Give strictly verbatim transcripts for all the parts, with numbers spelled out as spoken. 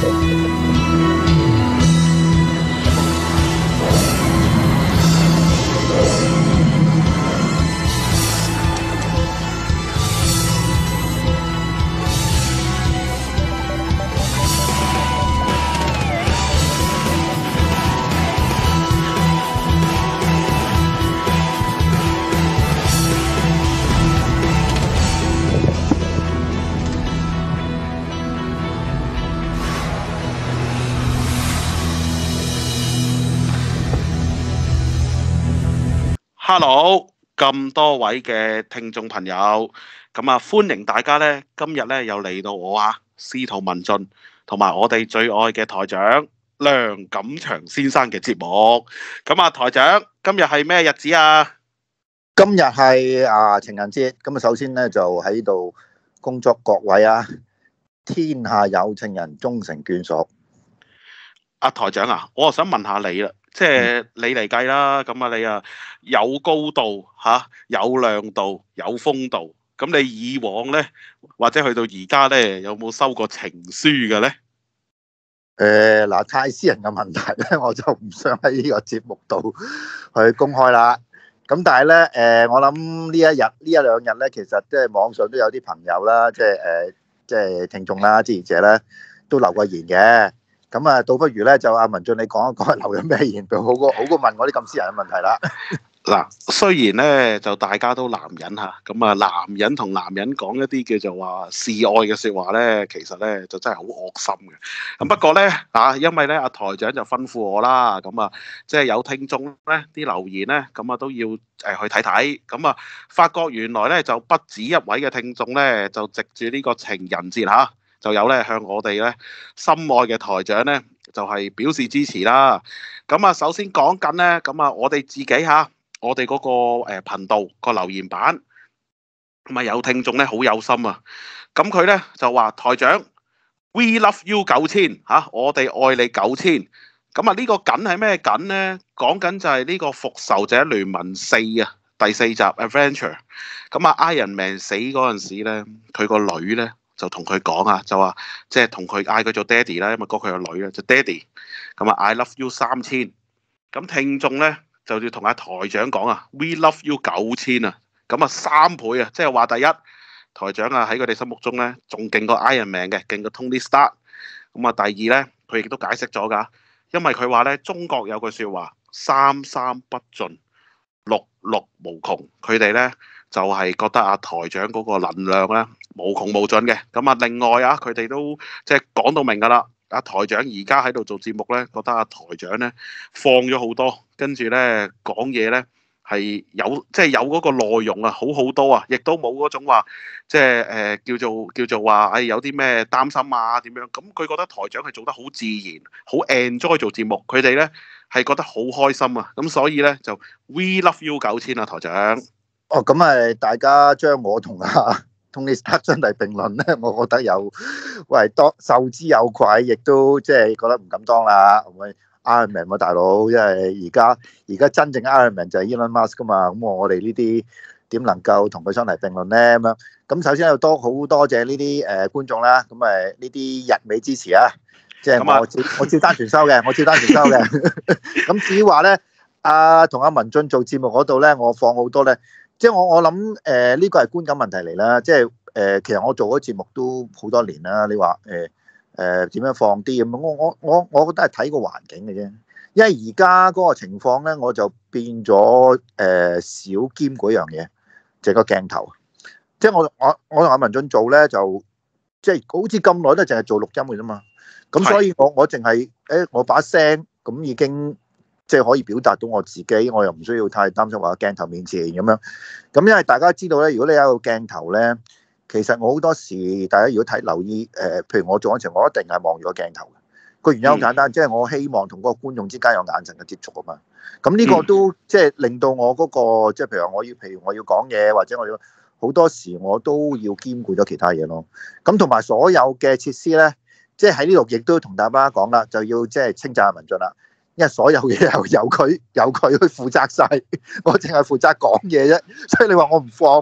Hello，咁多位嘅聽眾朋友，咁啊歡迎大家咧，今日咧又嚟到我啊司徒文進同埋我哋最愛嘅台長梁錦祥先生嘅節目。咁啊台長，今日係咩日子啊？ 今日係啊情人節，咁啊首先咧就喺度恭祝各位啊，天下有情人終成眷屬。 阿台長啊，我啊想問下你啦。即係你嚟計啦，咁啊你啊有高度嚇，有亮度，有風度。咁你以往咧，或者去到而家咧，有冇收過情書嘅咧？ 誒嗱，太私人嘅問題咧，我就唔想喺呢個節目度去公開啦。咁但係咧，誒我諗呢一日呢一兩日咧，其實即係網上都有啲朋友啦，即係誒即係聽眾啦、支持者咧，都留過言嘅。咁啊，倒不如咧就阿文進你講一講留咗咩言，好過好過問我啲咁私人嘅問題啦。 嗱，雖然咧就大家都男人嚇，咁啊男人同男人講一啲叫做話示愛嘅説話咧，其實咧就真係好惡心嘅。咁不過咧啊，因為咧阿台長就吩咐我啦，咁啊即係有聽眾咧啲留言咧，咁啊都要誒去睇睇。咁啊發覺原來咧就不止一位嘅聽眾咧，就藉住呢個情人節嚇。就有咧向我哋咧心愛嘅台長咧，就係表示支持啦。咁啊，首先講緊咧，咁啊，我哋自己嚇，我哋嗰個誒頻道個留言板，咁啊有聽眾咧好有心啊。咁佢咧就話台長 ，We love you 九千嚇，我哋愛你九千。咁啊呢個緊係咩緊咧？講緊就係呢個復仇者聯盟四啊第四集 Adventure。咁啊 Iron Man 死嗰陣時咧，佢個女咧。就同佢講啊，就話即係同佢嗌佢做爹哋啦，因為嗰佢個女啊，就爹哋。咁啊，I love you 三千。咁聽眾咧就要同阿台長講啊，We love you 九千啊。咁啊三倍啊，即係話第一台長啊喺佢哋心目中咧仲勁過 Iron Man 嘅，勁過 Tony Stark。咁啊第二咧，佢亦都解釋咗㗎，因為佢話咧中國有句説話三三不盡，六六無窮。佢哋咧就係、是、覺得阿台長嗰個能量咧無窮無盡嘅。咁啊另外啊佢哋都即係講到明㗎啦，阿台長而家喺度做節目咧，覺得阿台長咧放咗好多，跟住咧講嘢咧係有即係、就是、有嗰個內容啊，好好多啊，亦都冇嗰種話即係誒叫做叫做話誒、哎、有啲咩擔心啊點樣。咁佢覺得台長係做得好自然，好 enjoy 做節目，佢哋咧係覺得好開心啊。咁所以咧就 We love you 九千啊台長。 哦，咁啊，大家將我同阿 Tony Stark相提並論咧，我覺得有喂多受之有愧，亦都即係覺得唔敢當啦。咁咪 Iron Man 喎大佬，因為而家而家真正 Iron Man 就係 Elon Musk 噶嘛。咁我我哋呢啲點能夠同佢相提並論咧？咁樣咁首先又多好多謝呢啲誒觀眾啦。咁誒呢啲日美支持啊，即係我照我照單全收嘅，我照單全收嘅。咁至於話咧，阿同阿文進做節目嗰度咧，我放好多咧。即係我我諗誒呢個係觀感問題嚟啦，即係誒其實我做嗰節目都好多年啦。你話誒誒點樣放啲咁？我我我我覺得係睇個環境嘅啫。因為而家嗰個情況咧，我就變咗誒少兼嗰樣嘢，就係個鏡頭。即係我我我同阿文進做咧，就即係好似咁耐都淨係做錄音嘅啫嘛。咁所以我我淨係誒我把聲咁已經。即係可以表達到我自己，我又唔需要太擔心話鏡頭面前咁樣。咁因為大家知道咧，如果你有個鏡頭咧，其實我好多時大家如果睇留意誒，譬如我做嗰陣時，我一定係望住個鏡頭嘅。個原因好簡單，即係我希望同嗰個觀眾之間有眼神嘅接觸啊嘛。咁呢個都即係令到我嗰個即係譬如話我要譬如我要講嘢，或者我要好多時我都要兼顧咗其他嘢咯。咁同埋所有嘅設施咧，即係喺呢度亦都同大家講啦，就要即係稱讚阿文進啦。因為所有嘢由由佢由佢去負責晒，我淨係負責講嘢啫。所以你話我唔放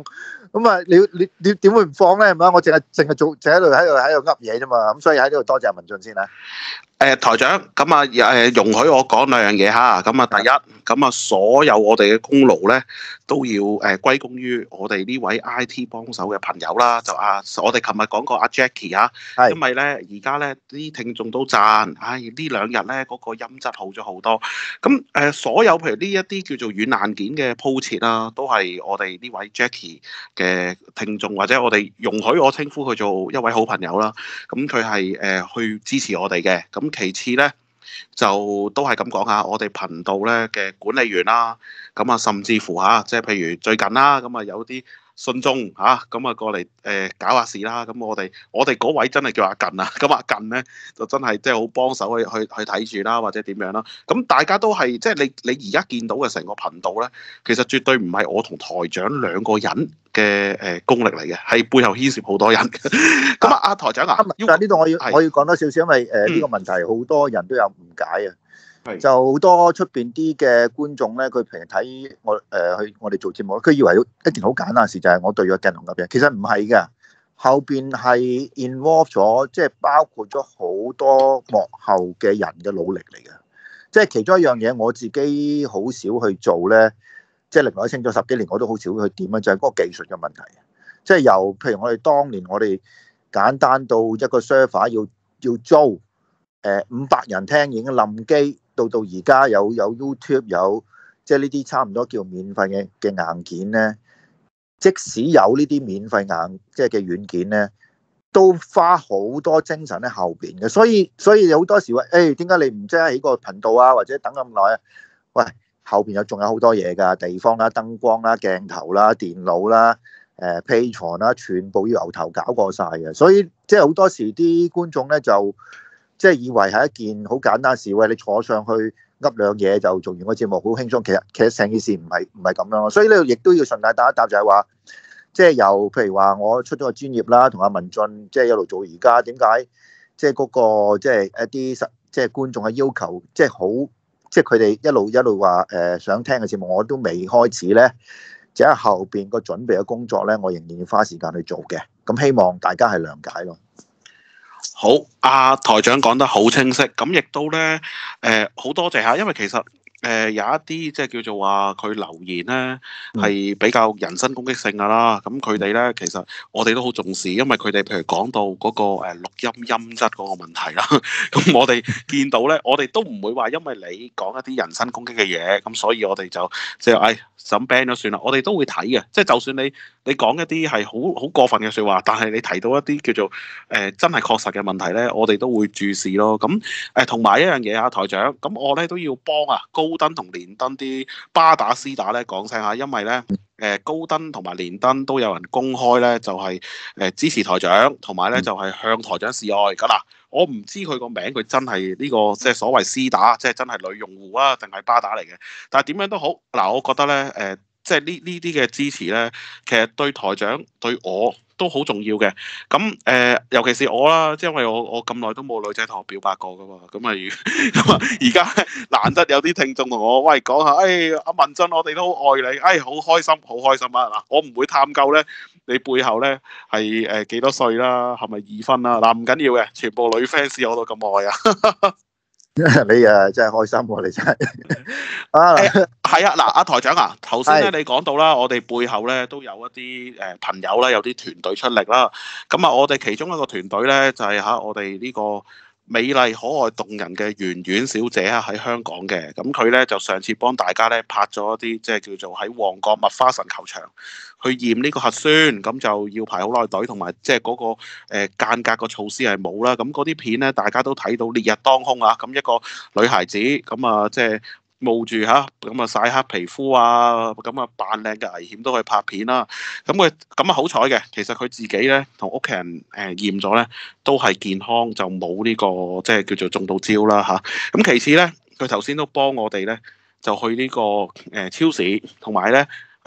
咁啊，你你你點會唔放咧？係咪？我淨係淨係做，淨喺度喺度喺度噏嘢啫嘛。咁所以喺呢度多謝文進先啦。 誒台長，咁啊誒容許我講兩樣嘢哈。咁啊第一，咁啊所有我哋嘅功勞咧都要誒歸功於我哋呢位 I T 幫手嘅朋友啦。就啊，我哋琴日講過阿 Jackie 啊， 係因為咧而家咧啲聽眾都讚，唉呢兩日咧嗰個音質好咗好多。咁誒所有譬如呢一啲叫做軟硬件嘅鋪設啦，都係我哋呢位 Jackie 嘅聽眾，或者我哋容許我稱呼佢做一位好朋友啦。咁佢係誒去支持我哋嘅。咁其次咧，就都係咁講下，我哋頻道咧嘅管理員啦，咁啊甚至乎嚇，即係譬如最近啦，咁啊有啲信眾嚇，咁啊過嚟誒搞下事啦，咁我哋我哋嗰位真係叫阿近啊，咁阿近咧就真係即係好幫手去去去睇住啦，或者點樣啦，咁大家都係即係你你而家見到嘅成個頻道咧，其實絕對唔係我同台長兩個人嘅誒功力嚟嘅，係背後牽涉好多人。咁啊，阿台長啊， 但係呢度我要係我要講多少少，因為誒呢個問題好多人都有誤解啊。就好多出邊啲嘅觀眾咧，佢平時睇我誒去我哋做節目，佢以為一件好簡單嘅事就係我對住個鏡同噏嘢，其實唔係嘅，後邊係 involve 咗，即係包括咗好多幕後嘅人嘅努力嚟嘅。即係其中一樣嘢，我自己好少去做咧，即係另外清咗十幾年，我都好少去點啊，就係嗰個技術嘅問題。即係由譬如我哋當年我哋簡單到一個 server 要要租誒五百人聽已經冧機。到到而家有有 YouTube 有即係呢啲差唔多叫免費嘅嘅硬件咧，即使有呢啲免費硬即係嘅軟件咧，都花好多精神喺後邊嘅。所以所以有好多時話誒點解你唔即係起個頻道啊，或者等咁耐啊？喂，後邊有仲有好多嘢㗎，地方啦、燈光啦、鏡頭啦、電腦啦、誒 Patreon 啦，全部要由頭搞過晒嘅。所以即係好多時啲觀眾咧就〜即係以為係一件好簡單事，喂，你坐上去噏兩嘢就做完個節目，好輕鬆。其實其實成件事唔係唔係咁樣咯。所以呢度亦都要順帶答一答，就係話，即係由譬如話我出咗個專業啦，同阿文進即係一路做而家，點解即係嗰個即係一啲實即係觀眾嘅要求，即係好即係佢哋一路一路話誒想聽嘅節目，我都未開始咧，就喺後邊個準備嘅工作咧，我仍然要花時間去做嘅。咁希望大家係諒解咯。 好，阿台長講得好清晰，咁亦都咧，誒好多謝下，因為其實誒有一啲即係叫做話佢留言咧係比較人身攻擊性噶啦，咁佢哋咧其實我哋都好重視，因為佢哋譬如講到嗰個誒錄音音質嗰個問題啦，咁我哋見到咧，我哋都唔會話因為你講一啲人身攻擊嘅嘢，咁所以我哋就即係誒咁 ban 咗算啦，我哋都會睇嘅，即係就算你你講一啲係好好過分嘅説話，但係你提到一啲叫做誒、呃、真係確實嘅問題咧，我哋都會注視咯。咁誒同埋一樣嘢啊，台長，咁我咧都要幫啊高登同連登啲巴打絲打咧講聲下，因為咧誒、呃、高登同埋連登都有人公開咧就係、是、誒、呃、支持台長，同埋咧就係、是、向台長示愛咁嗱。我唔知佢個名，佢真係呢、這個即係所謂絲打，即係真係女用戶啊，定係巴打嚟嘅？但係點樣都好，嗱，我覺得咧，誒、呃，即係呢呢啲嘅支持咧，其實對台長對我都好重要嘅。咁誒、呃，尤其是我啦，即係因為我我咁耐都冇女仔同我表白過噶嘛。咁啊，咁啊，而家難得有啲聽眾同我喂講下，誒、哎，阿文進，我哋都好愛你，誒、哎，好開心，好開心啊！嗱，我唔會探究咧。你背後咧係誒幾多歲啦？係咪二分啦？嗱，唔緊要嘅，全部女 fans 我都咁愛啊！ 你啊真係開心喎，你真係啊係啊！嗱，阿台長啊，頭先咧你講到啦，我哋背後咧都有一啲誒朋友啦，有啲團隊出力啦。咁啊，我哋其中一個團隊咧就係嚇我哋呢個美麗可愛動人嘅圓圓小姐啊，喺香港嘅。咁佢咧就上次幫大家咧拍咗一啲即係叫做喺旺角麥花臣球場去驗呢個核酸，咁就要排好耐隊，同埋即係嗰個誒間隔個措施係冇啦。咁嗰啲片咧，大家都睇到烈日當空啊！咁一個女孩子咁啊，即係冒住嚇咁啊曬黑皮膚啊，咁啊扮靚嘅危險都去拍片啦。咁佢咁啊好彩嘅，其實佢自己咧同屋企人誒驗咗咧都係健康，就冇呢個即係叫做中到招啦嚇。咁其次咧，佢頭先都幫我哋咧就去呢個誒超市，同埋咧。誒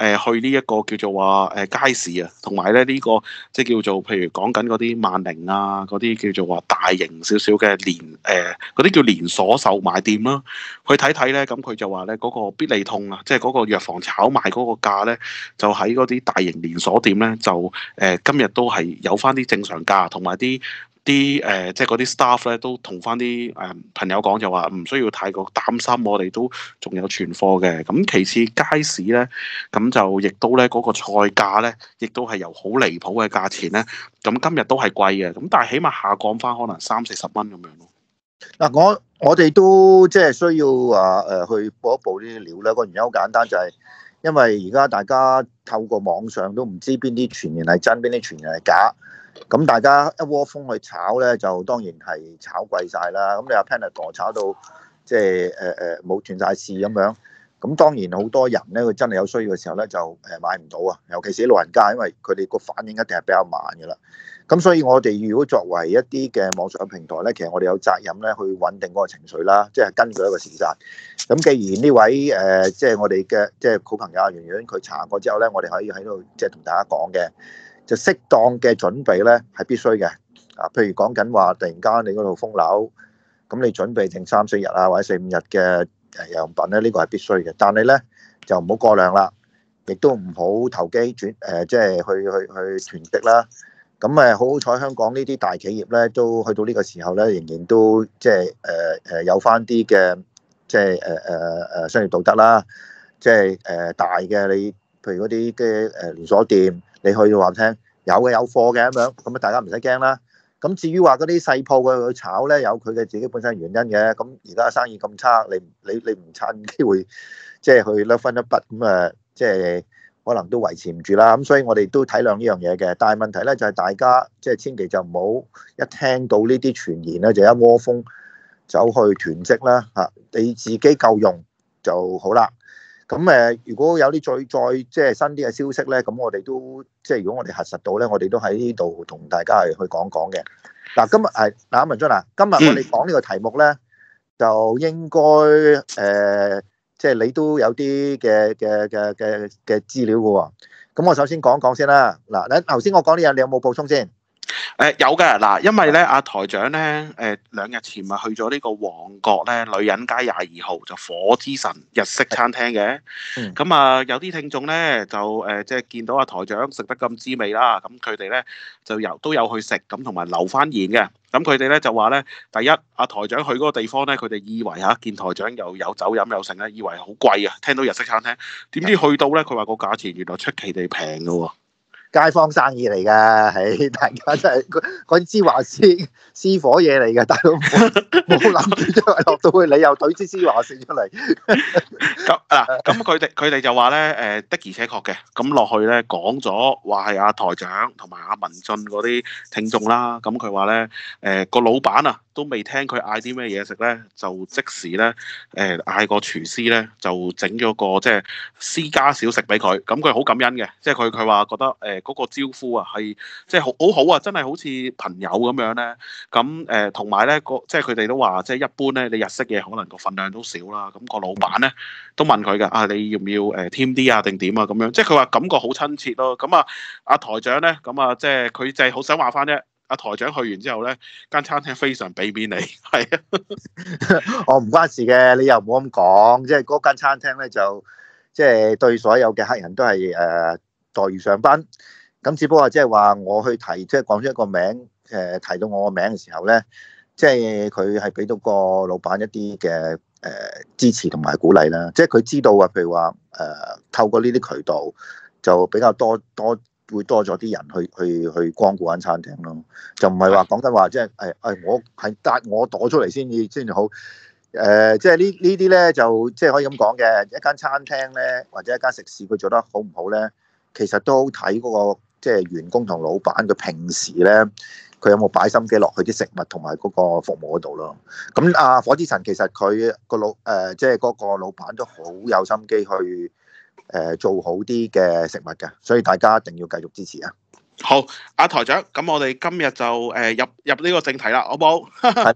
呃、去呢一個叫做話誒、呃、街市啊，同埋咧呢、這個即係叫做譬如講緊嗰啲萬寧啊，嗰啲叫做話大型少少嘅連誒嗰啲叫連鎖售賣店啦，去睇睇咧，咁佢就話咧嗰個必利痛啊，即係嗰個藥房炒賣嗰個價咧，就喺嗰啲大型連鎖店咧，就誒、呃、今日都係有翻啲正常價，同埋啲。啲誒、呃、即係嗰啲 staff 咧都同翻啲誒朋友講就話唔需要太過擔心，我哋都仲有存貨嘅。咁其次街市咧，咁就亦都咧嗰、那個菜價咧，亦都係由好離譜嘅價錢咧，咁今日都係貴嘅。咁但係起碼下降翻可能三四十蚊咁樣咯。 嗱，我我哋都即係需要話誒去報一報呢啲料咧。個原因好簡單，就係因為而家大家透過網上都唔知邊啲傳言係真，邊啲傳言係假。咁大家一窩蜂去炒咧，就當然係炒貴晒啦。咁你話 Panadol 炒到即係誒誒冇斷晒市咁樣，咁當然好多人咧，佢真係有需要嘅時候咧，就誒買唔到啊。尤其是啲老人家，因為佢哋個反應一定係比較慢嘅啦。咁所以我哋如果作為一啲嘅網上嘅平台咧，其實我哋有責任咧去穩定嗰個情緒啦，即係根據一個事實。咁既然呢位誒即係我哋嘅即係好朋友阿圓圓佢查過之後咧，我哋可以喺度即係同大家講嘅。就適當嘅準備咧係必須嘅，啊，譬如講緊話突然間你嗰度封樓，咁你準備定三四日啊或者四五日嘅誒用品咧，呢個係必須嘅。但係咧就唔好過量啦，亦都唔好投機轉誒，即係去去去囤積啦。咁誒好好彩，香港呢啲大企業咧都去到呢個時候咧，仍然都即係誒誒有翻啲嘅即係誒誒誒商業道德啦，即係誒大嘅你譬如嗰啲嘅誒連鎖店。你去話聽有嘅有貨嘅咁樣，咁啊大家唔使驚啦。咁至於話嗰啲細鋪佢去炒咧，有佢嘅自己本身原因嘅。咁而家生意咁差，你你你唔趁機會即係去甩分一筆，咁啊即係可能都維持唔住啦。咁所以我哋都體諒呢樣嘢嘅。但係問題咧就係大家即係千祈就唔好一聽到呢啲傳言咧就一窩蜂走去囤積啦嚇。你自己夠用就好啦。咁誒，如果有啲再再即係新啲嘅消息咧，咁我哋都即係如果我哋核實到咧，我哋都喺呢度同大家係去講講嘅。嗱，今日係嗱，文進啊，今日我哋講呢個題目咧，就應該誒，即係你都有啲嘅嘅嘅嘅嘅資料嘅喎。咁我首先講講先啦。嗱，你頭先我講呢樣，你有冇補充先？ 誒、呃、有嘅嗱，因為咧阿、啊、台長咧誒、呃、兩日前咪去咗呢個旺角咧女人街廿二號就火之神日式餐廳嘅，咁、嗯、啊有啲聽眾咧就誒、呃、即係見到阿、啊、台長食得咁滋味啦，咁佢哋咧就有都有去食，咁同埋留翻言嘅，咁佢哋咧就話咧，第一阿、啊、台長去嗰個地方咧，佢哋以為嚇、啊、見台長又有酒飲有剩咧，以為好貴啊，聽到日式餐廳，點知去到咧佢話個價錢原來出奇地平嘅喎。 街坊生意嚟㗎，係大家真係嗰啲芝華士私火嘢嚟嘅，大佬冇冇諗住即係落到去，你又懟支芝華士出嚟。 咁嗱，咁佢哋佢哋就話咧，誒的而且確嘅，咁落去咧講咗話係阿台長同埋阿文進嗰啲聽眾啦，咁佢話咧，誒個老闆啊都未聽佢嗌啲咩嘢食咧，就即時咧誒嗌個廚師咧就整咗個即係私家小食俾佢，咁佢好感恩嘅，即係佢佢話覺得誒嗰個招呼啊係即係好好好啊，真係好似朋友咁樣咧，咁誒同埋咧個即係佢哋都話即係一般咧，你日式嘢可能個份量都少啦，咁個老闆咧都問佢㗎，啊你要唔要誒添啲啊定點啊咁樣，即係佢話感覺好親切咯，咁啊阿台長咧咁啊即係佢就係好想話翻啫。阿台長去完之後咧，間餐廳非常俾面你，係啊， 我唔關事嘅，你又唔好咁講，即係嗰間餐廳咧就即係對所有嘅客人都係誒待遇上賓，咁只不過即係話我去提，即係講出一個名，誒提到我個名嘅時候咧，即係佢係俾到個老闆一啲嘅誒支持同埋鼓勵啦，即係佢知道啊，譬如話誒透過呢啲渠道就比較多多。會多咗啲人去去去光顧間餐廳咯，就唔係話講緊話即係誒誒，我係搭我躲出嚟先至先至好。誒、呃，即係呢呢啲咧就即係可以咁講嘅，一間餐廳咧或者一間食肆佢做得好唔好咧，其實都好睇嗰個即係員工同老闆佢平時咧佢有冇擺心機落去啲食物同埋嗰個服務嗰度咯。咁阿、啊、火之神其實佢個老誒即係嗰個老闆都好有心機去。誒做好啲嘅食物嘅，所以大家一定要繼續支持啊！ 好，阿台長，咁我哋今日就誒入入呢個正題啦，好冇？ 係啦，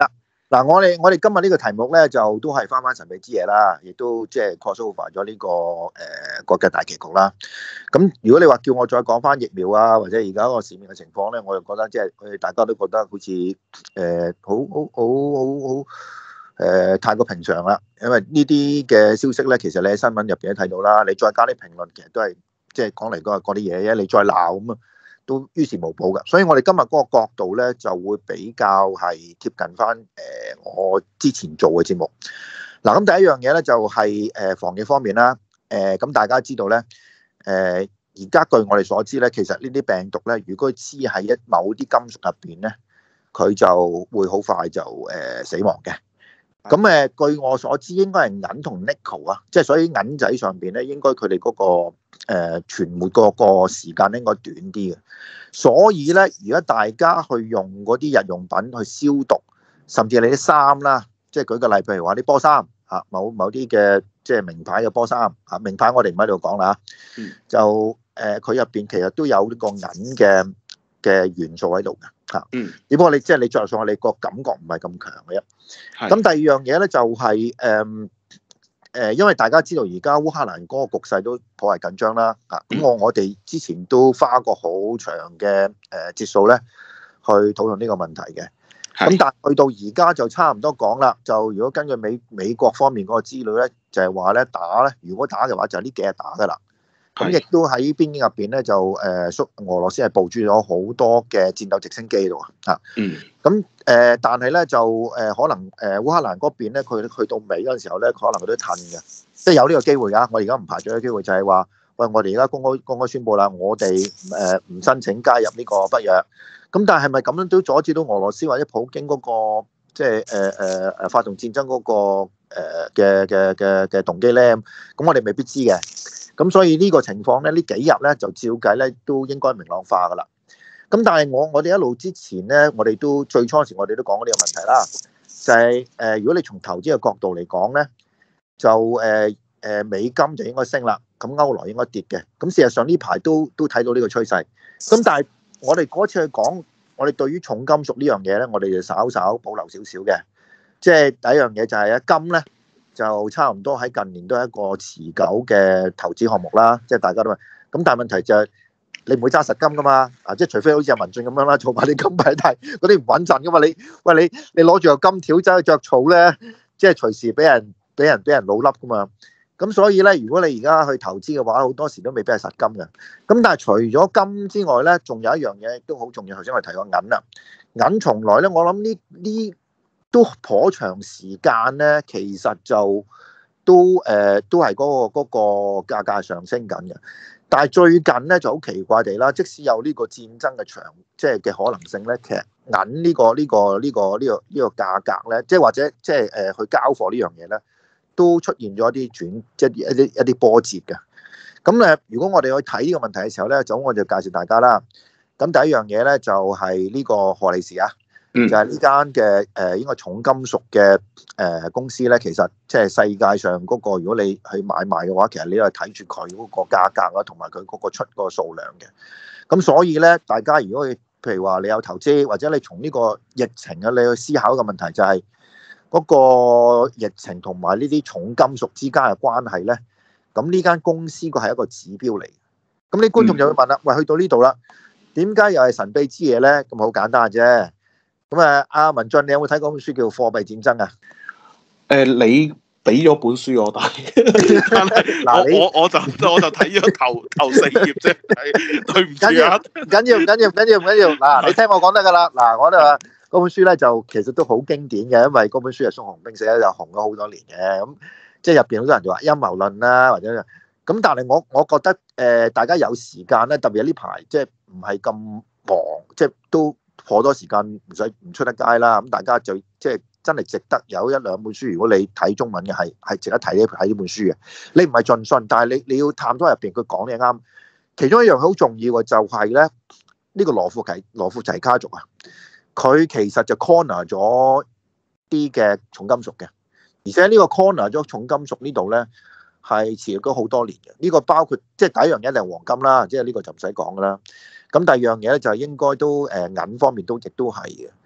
嗱，我哋我哋今日呢個題目咧，就都係翻翻神秘之夜啦，亦都即係 cross over 咗呢個誒、呃、國際大棋局啦。咁如果你話叫我再講翻疫苗啊，或者而家個市面嘅情況咧，我就覺得即係佢大家都覺得好似誒、呃、好好好好好誒、呃、太過平常啦。因為呢啲嘅消息咧，其實你喺新聞入邊都睇到啦，你再加啲評論，其實都係即係講嚟講去嗰啲嘢啫，你再鬧咁啊，都於事無補嘅，所以我哋今日嗰個角度咧就會比較係貼近翻誒我之前做嘅節目。嗱，咁第一樣嘢咧就係誒防疫方面啦。誒咁大家知道咧，誒而家據我哋所知咧，其實呢啲病毒咧，如果黐喺一某啲金屬入邊咧，佢就會好快就誒死亡嘅。咁誒據我所知，應該係銀同 nickel 啊，即係所以銀仔上邊咧，應該佢哋嗰個誒存活嗰個時間應該短啲嘅。所以咧，如果大家去用嗰啲日用品去消毒，甚至你啲衫啦，即係舉個例，譬如話啲波衫啊，某某啲嘅即係名牌嘅波衫啊，名牌我哋唔喺度講啦，就誒佢入邊其實都有呢個銀嘅嘅元素喺度嘅嚇。嗯，只不過你即係你着上去，你個感覺唔係咁強嘅啫。咁第二樣嘢咧就係誒誒，因為大家知道而家烏克蘭嗰個局勢都頗為緊張啦。啊，咁我我哋之前都花過好長嘅誒節數咧去討論呢個問題嘅。咁但係去到而家就差唔多講啦。就如果根據美美國方面嗰個資料咧，就係話咧打咧，如果打嘅話就係呢幾日打噶啦。咁亦都喺邊境入邊咧，就誒蘇俄羅斯係部署咗好多嘅戰鬥直升機度啊。嗯。咁誒，但係咧就誒可能誒烏克蘭嗰邊咧，佢去到尾嗰陣時候咧，可能佢都褪嘅，即係有呢個機會㗎。我而家唔排除嘅機會就係話，喂，我哋而家公開公開宣佈啦，我哋誒唔申請加入呢個北約。咁但係咪咁樣都阻止到俄羅斯或者普京嗰個即係誒誒誒發動戰爭嗰個誒嘅嘅嘅嘅動機咧？咁我哋未必知嘅。咁所以呢個情況咧，呢幾日咧就照計咧都應該明朗化噶啦。咁但係我我哋一路之前咧，我哋都最初時我哋都講過呢個問題啦，就係誒如果你從投資嘅角度嚟講咧，就誒誒美金就應該升啦，咁歐羅應該跌嘅。咁事實上呢排都都睇到呢個趨勢。咁但係我哋嗰次去講，我哋對於重金屬呢樣嘢咧，我哋就稍稍保留少少嘅。即係第一樣嘢就係啊金咧。就差唔多喺近年都係一個持久嘅投資項目啦，即係大家都話。咁但係問題就係你唔會揸實金噶嘛，啊即係除非好似阿文進咁樣啦，做埋啲金幣，但係嗰啲唔穩陣噶嘛。你喂你你攞住個金條走去着草咧，即係隨時俾人俾人俾人老笠噶嘛。咁所以咧，如果你而家去投資嘅話，好多時都未必係實金嘅。咁但係除咗金之外咧，仲有一樣嘢都好重要。頭先我哋提過銀啦，銀從來咧，我諗呢呢。都頗長時間咧，其實就都誒、呃、都係嗰、嗰個嗰、嗰個價格上升緊嘅。但係最近咧就好奇怪地啦，即使有呢個戰爭嘅長即係嘅可能性咧，其實銀呢、呢個呢、呢個呢、呢個呢、呢個呢、呢個價格咧，即係或者即係誒去交貨呢樣嘢咧，都出現咗一啲轉即係一啲一啲波折嘅。咁誒，如果我哋去睇呢個問題嘅時候咧，咁我就介紹大家啦。咁第一樣嘢咧就係呢個荷利士啊。就係呢間嘅誒應該重金屬嘅誒公司咧，其實即係世界上嗰個，如果你去買賣嘅話，其實你係睇住佢嗰個價格啦，同埋佢嗰個出個數量嘅。咁所以咧，大家如果譬如話你有投資，或者你從呢個疫情啊，你去思考一個問題，就係嗰個疫情同埋呢啲重金屬之間嘅關係咧。咁呢間公司個係一個指標嚟。咁啲觀眾就會問啦：喂，去到呢度啦，點解又係神秘之夜咧？咁好簡單啫。咁啊，阿文進，你有冇睇嗰本書叫《貨幣戰爭》啊？ 誒，你俾咗本書我睇，但係嗱，我我就我就睇咗頭頭四頁啫，對唔住啊！ 唔緊要，唔緊要，唔緊要，唔緊要。嗱，你聽我講得噶啦。嗱，我哋話嗰本書咧就其實都好經典嘅，因為嗰本書係宋鴻兵寫，就紅咗好多年嘅。咁即係入邊好多人就話陰謀論啦，或者咁，但係我我覺得誒，大家有時間咧，特別係呢排即係唔係咁忙，即係都。好多時間唔使唔出得街啦，咁大家就即係真係值得有一兩本書。如果你睇中文嘅係係值得睇呢睇呢本書嘅。你唔係盡信，但係你你要探討入邊佢講嘅啱。其中一樣好重要嘅就係咧，呢個羅富齊羅富齊家族啊，佢其實就 corner 咗啲嘅重金屬嘅，而且呢個 corner 咗重金屬呢度咧係持續咗好多年嘅。呢個包括即係第一樣嘢就係黃金啦，即係呢個就唔使講噶啦。咁第二樣嘢咧就係應該都誒銀方面都亦都係嘅。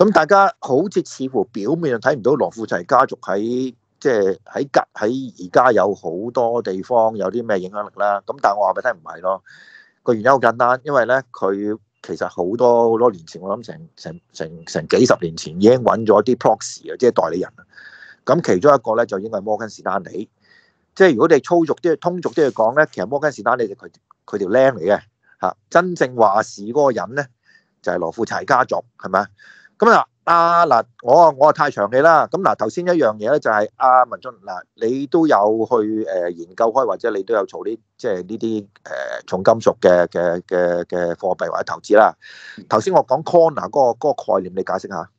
咁大家好似似乎表面睇唔到羅富齊家族喺即係喺吉喺而家有好多地方有啲咩影響力啦。咁但係我話俾你聽唔係咯，個原因好簡單，因為咧佢其實好多好多年前，我諗成成成成幾十年前已經揾咗啲 proxy 啊，即係代理人。咁其中一個咧就應該係摩根士丹利。即係如果你粗俗啲、通俗啲去講咧，其實摩根士丹利就佢佢條僆嚟嘅嚇，真正話事嗰個人咧就係羅富齊家族，係咪啊？咁嗱，阿嗱我我啊太長氣啦。咁嗱頭先一樣嘢咧就係阿文進嗱，你都有去誒研究開，或者你都有做啲即係呢啲誒重金屬嘅嘅嘅嘅貨幣或者投資啦。頭先我講 corner 嗰個嗰個概念，你解釋下。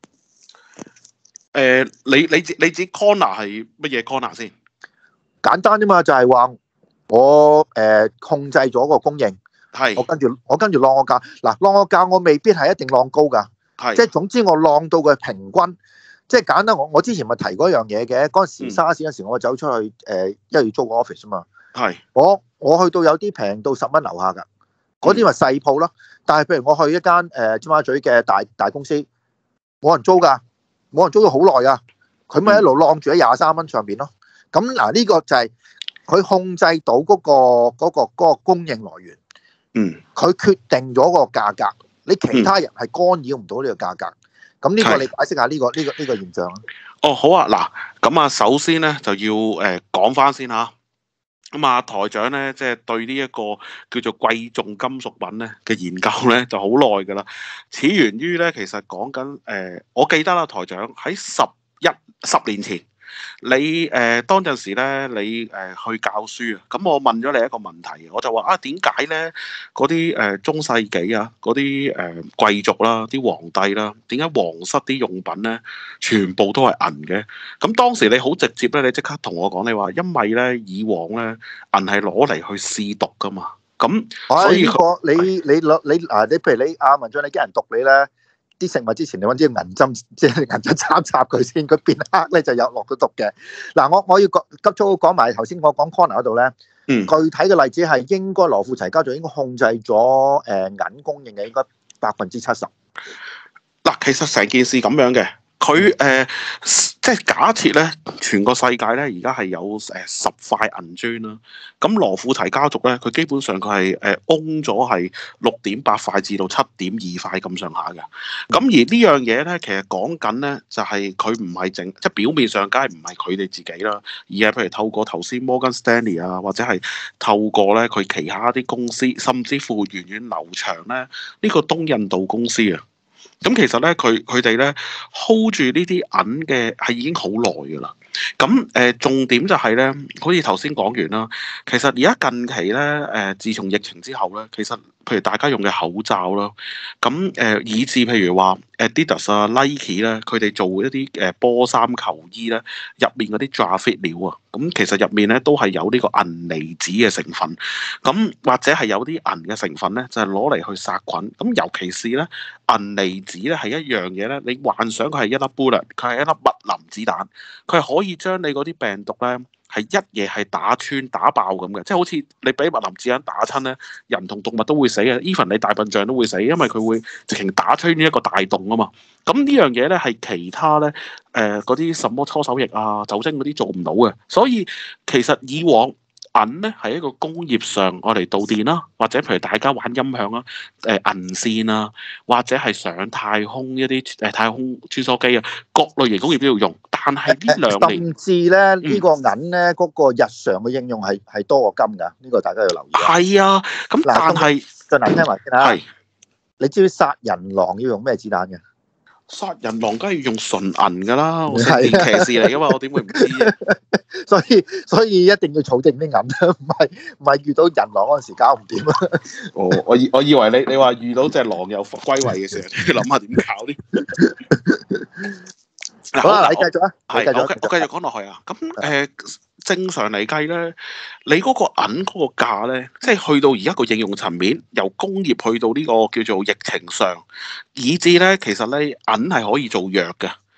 誒，你你指你指 corner 係乜嘢 corner 先？ 簡單啫嘛，就係話我誒控制咗個供應， 係我跟住我跟住晾個價。嗱，晾個價我未必係一定晾高㗎， 係即係總之我晾到佢平均。即係簡單，我我之前咪提過一樣嘢嘅，嗰陣時嗯沙士嗰陣時，我走出去誒，因為要租個 office 啊嘛。 係我我去到有啲平到十蚊樓下㗎，嗰啲咪細鋪咯。但係譬如我去一間誒尖沙咀嘅大大公司，冇人租㗎，冇人租咗好耐㗎，佢咪一路晾住喺廿三蚊上邊咯。咁嗱，呢個就係佢控制到嗰個嗰個嗰個供應來源， 嗯， 佢決定咗個價格，你其他人係干擾唔到呢個價格。咁呢個你解釋下呢個呢個呢個現象啊？ 哦，好啊，嗱，咁啊，首先咧就要誒講翻先嚇。咁啊，台長咧即係對呢一個叫做貴重金屬品咧嘅研究咧就好耐㗎啦。始源於咧，其實講緊誒，我記得啦，台長喺十一十年前。你誒、呃、當陣時咧，你誒、呃、去教書啊，咁我問咗你一個問題，我就話啊，點解咧嗰啲誒中世紀啊，嗰啲誒貴族啦、啲皇帝啦，點解皇室啲用品咧全部都係銀嘅？咁當時你好直接咧，你即刻同我講，你話因為咧以往咧銀係攞嚟去試毒噶嘛，咁所以呢個你你攞你嗱，你譬如你阿文進，你驚人毒你咧？啲食物之前你揾啲銀針，即係銀針插插佢先，佢變黑咧就有落咗毒嘅。嗱，我我要急速講埋頭先我講 corner 嗰度咧， 嗯， 具體嘅例子係應該羅富齊家族應該控制咗誒銀供應嘅應該百分之七十。 嗱，其實成件事咁樣嘅。佢誒、呃、即係假設咧，全個世界咧而家係有誒十塊銀磚啦。咁羅富齊家族咧，佢基本上佢係誒 own 咗係六點八塊至到七點二塊咁上下嘅。咁而呢樣嘢咧，其實講緊咧就係佢唔係淨即係表面上，梗係唔係佢哋自己啦，而係譬如透過頭先摩根士丹利啊，或者係透過咧佢旗下啲公司，甚至乎源遠流長咧呢、呢個東印度公司啊。咁其實咧，佢佢哋咧 hold 住呢啲銀嘅係已經好耐㗎啦。咁誒、呃、重點就係咧，好似頭先講完啦。其實而家近期咧，誒、呃、自從疫情之後咧，其實譬如大家用嘅口罩啦，咁誒、呃、以至譬如話 Adidas 啊、Nike 咧，佢哋做一啲誒波衫球衣咧，入面嗰啲 graphite 料啊，咁其實入面咧都係有呢個銀離子嘅成分。咁或者係有啲銀嘅成分咧，就係攞嚟去殺菌。咁尤其是咧銀離子咧係一樣嘢咧，你幻想佢係一粒 bullet，佢係一粒密林子彈，佢係可以將你嗰啲病毒咧係一嘢係打穿打爆咁嘅，即係好似你俾密林子彈打親咧，人同動物都會死嘅，even 你大笨象都會死，因為佢會直情打穿呢一個大洞啊嘛。咁呢樣嘢咧係其他咧誒嗰啲什麼搓手液啊、酒精嗰啲做唔到嘅，所以其實以往銀咧係一個工業上我嚟導電啦，或者譬如大家玩音響啦，誒、呃、銀線啊，或者係上太空一啲誒、呃、太空穿梭機啊，各類型工業都要用。但係呢兩年甚至咧呢、嗯、個銀咧嗰、那個日常嘅應用係係多過金㗎，呢、這個大家要留意。 係啊，咁但係再難聽埋先嚇。 係， 你知唔知殺人狼要用咩子彈嘅？ 殺人狼梗係要用純銀㗎啦，我聖劍騎士嚟㗎嘛，我點會唔知啊？ 所以所以一定要儲定啲銀，唔係唔係遇到人狼嗰陣時搞唔掂啊！ 哦，我以我以為你你話遇到隻狼又歸位嘅時候，要諗下點搞啲。 好啦，你繼續啊， 係， 繼續， 我繼我繼續講落去啊。咁誒、呃，正常嚟計咧，你嗰個銀嗰個價咧，即係去到而家個應用層面，由工業去到呢個叫做疫情上，以至咧，其實咧銀係可以做藥嘅。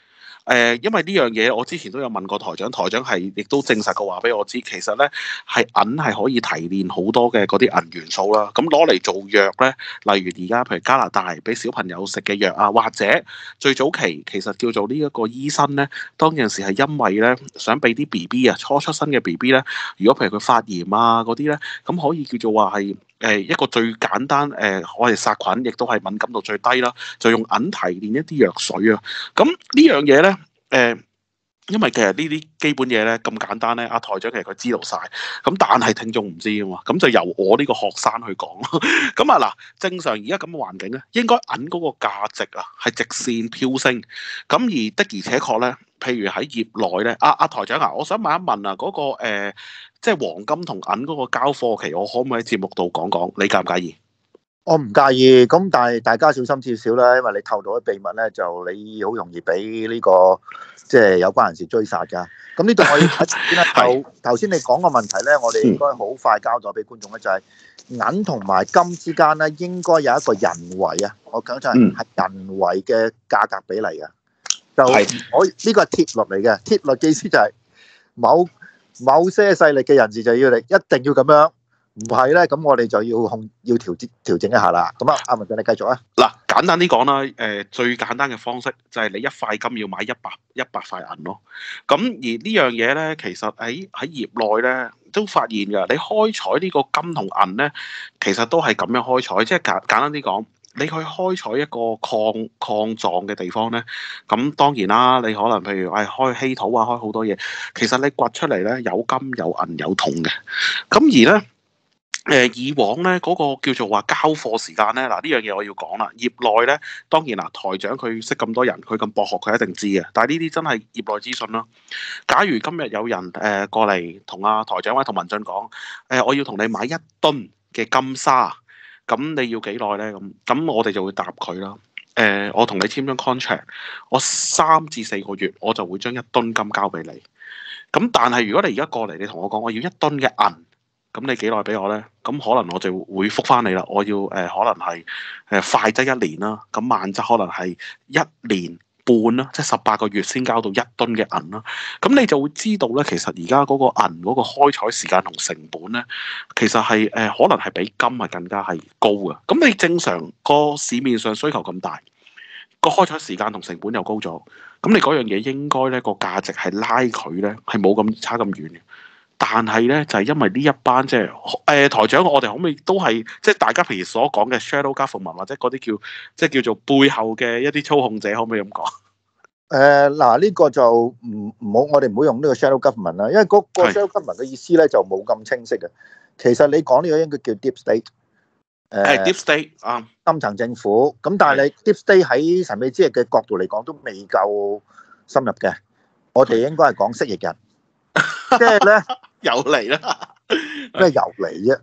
誒，因為呢樣嘢我之前都有問過台長，台長係亦都證實過話俾我知，其實咧係銀係可以提煉好多嘅嗰啲銀元素啦。咁攞嚟做藥咧，例如而家譬如加拿大俾小朋友食嘅藥啊，或者最早期其實叫做呢一個醫生咧，當陣時係因為咧想俾啲 B B 啊，初出生嘅 B B 咧，如果譬如佢發炎啊嗰啲咧，咁可以叫做話係誒一個最簡單誒、呃，我哋殺菌亦都係敏感度最低啦，就用銀提煉一啲藥水啊。咁呢樣嘢咧，誒、呃，因為其實呢啲基本嘢咧咁簡單咧，阿台長其實佢知道晒，咁但係聽眾唔知啊嘛，咁就由我呢個學生去講咯。咁啊嗱，正常而家咁嘅環境咧，應該銀嗰個價值啊係直線飆升，咁而的而且確咧，譬如喺業內咧，阿、啊、阿、啊、台長啊，我想問一問啊，嗰、那個、呃、即係黃金同銀嗰個交貨期，我可唔可以喺節目度講講？你介唔介意？ 我唔介意，咁但係大家小心少少啦，因為你透露啲秘密咧，就你好容易俾呢個即係有關人士追殺㗎。咁呢度我要睇先啦。頭頭先你講個問題咧，我哋應該好快交代俾觀眾咧，就係銀同埋金之間咧，應該有一個人為啊，我講就係係人為嘅價格比例嘅。就我呢個係鐵律嚟嘅，鐵律嘅意思就係某某些勢力嘅人士就要你一定要咁樣。唔係咧，咁我哋就要控要調節調整一下啦。咁啊，阿文進你繼續啊。嗱， 簡單啲講啦，誒、呃、最簡單嘅方式就係你一塊金要買一百一百塊銀咯。咁而呢樣嘢咧，其實喺喺業內咧都發現㗎。你開採呢個金同銀咧，其實都係咁樣開採，即係簡簡單啲講，你去開採一個礦礦狀嘅地方咧，咁當然啦，你可能譬如誒、哎、開稀土啊，開好多嘢，其實你掘出嚟咧有金有銀有銅嘅，咁而咧。誒、呃、以往咧嗰、那個叫做話交貨時間咧，嗱呢樣嘢我要講啦。業內咧當然啦，台長佢識咁多人，佢咁博學，佢一定知嘅。但係呢啲真係業內資訊啦。假如今日有人誒、呃、過嚟同阿台長或者同文進講，誒、呃、我要同你買一噸嘅金沙，咁你要幾耐咧？咁咁我哋就會答佢啦。誒、呃、我同你簽張 contract，我三至四個月我就會將一噸金交俾你。咁但係如果你而家過嚟，你同我講我要一噸嘅銀。咁你幾耐俾我咧？咁可能我就會覆返你啦。我要誒、呃，可能係誒、呃、快則一年啦。咁慢則可能係一年半啦，即係十八個月先交到一噸嘅銀啦。咁你就會知道咧，其實而家嗰個銀嗰個開採時間同成本咧，其實係誒、呃、可能係比金係更加係高嘅。咁你正常個市面上需求咁大，個開採時間同成本又高咗，咁你嗰樣嘢應該咧個價值係拉佢咧係冇咁差咁遠嘅。但係咧，就係、是、因為呢一班即係誒台長，我哋可唔可以都係即係大家平時所講嘅 shadow government 或者嗰啲叫即係叫做背後嘅一啲操控者，可唔可以咁講？ 誒嗱，呢個就唔唔好，我哋唔好用呢個 shadow government 啦，因為嗰個 shadow government 嘅意思咧就冇咁清晰嘅。其實你講呢個應該叫 deep state，誒、呃、 deep state 啊， 深層政府。咁但係你 deep state 喺神秘之夜嘅角度嚟講都未夠深入嘅。我哋應該係講蜥蜴人，即係咧。 又嚟啦！ 咩又嚟啫？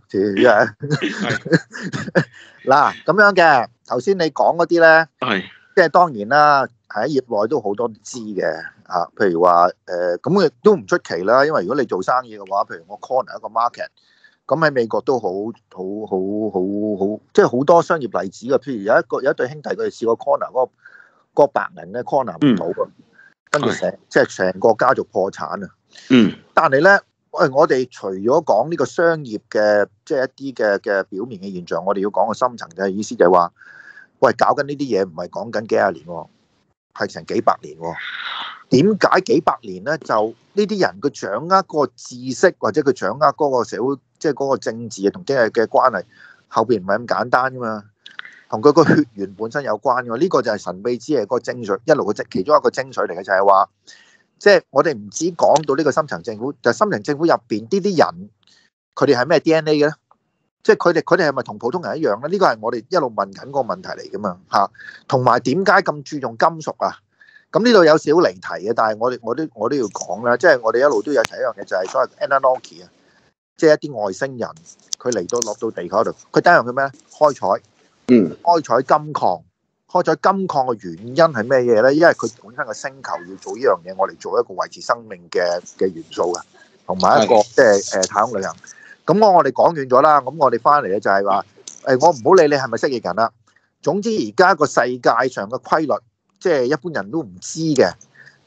嗱咁樣嘅，頭先你講嗰啲咧， 係即係當然啦，喺業內都好多知嘅啊。譬如話誒，咁亦都唔出奇啦。因為如果你做生意嘅話，譬如我 corner 一個 market，咁喺美國都好好好好好，即係好多商業例子嘅。譬如有一個有一對兄弟，佢哋試過 corner 嗰個嗰個白人咧 corner 唔到啊，跟住成即係成個家族破產啊。 嗯， 但係咧。喂，我哋除咗講呢個商業嘅，即係一啲嘅嘅表面嘅現象，我哋要講個深層嘅意思就係話，喂，搞緊呢啲嘢唔係講緊幾廿年喎，係成幾百年喎。點解幾百年咧？就呢啲人佢掌握嗰個知識，或者佢掌握嗰個社會，即係嗰個政治啊同經濟嘅關係，後邊唔係咁簡單噶嘛，同佢個血緣本身有關噶嘛。呢個就係神秘之夜嗰個精髓，一路嘅即其中一個精髓嚟嘅，就係話。即係我哋唔止講到呢個深層政府，就係深層政府入邊呢啲人，佢哋係咩 D N A 嘅咧？即係佢哋佢哋係咪同普通人一樣咧？呢個係我哋一路問緊個問題嚟噶嘛嚇。同埋點解咁注重金屬啊？咁呢度有少少離題嘅，但係我哋我都我都要講啦。即係我哋一路都有提一樣嘢，就係所謂 Anunnaki 啊，即係一啲外星人，佢嚟到落到地球度，佢第一樣佢咩咧？開採，嗯，開採金礦。開採金礦嘅原因係咩嘢咧？因為佢本身個星球要做呢樣嘢，我哋做一個維持生命嘅嘅元素嘅，同埋一個即係誒太空旅行。咁我我哋講完咗啦，咁我哋翻嚟咧就係話誒，我唔好理你係咪蜥蜴人啦。總之而家個世界上嘅規律，即係一般人都唔知嘅，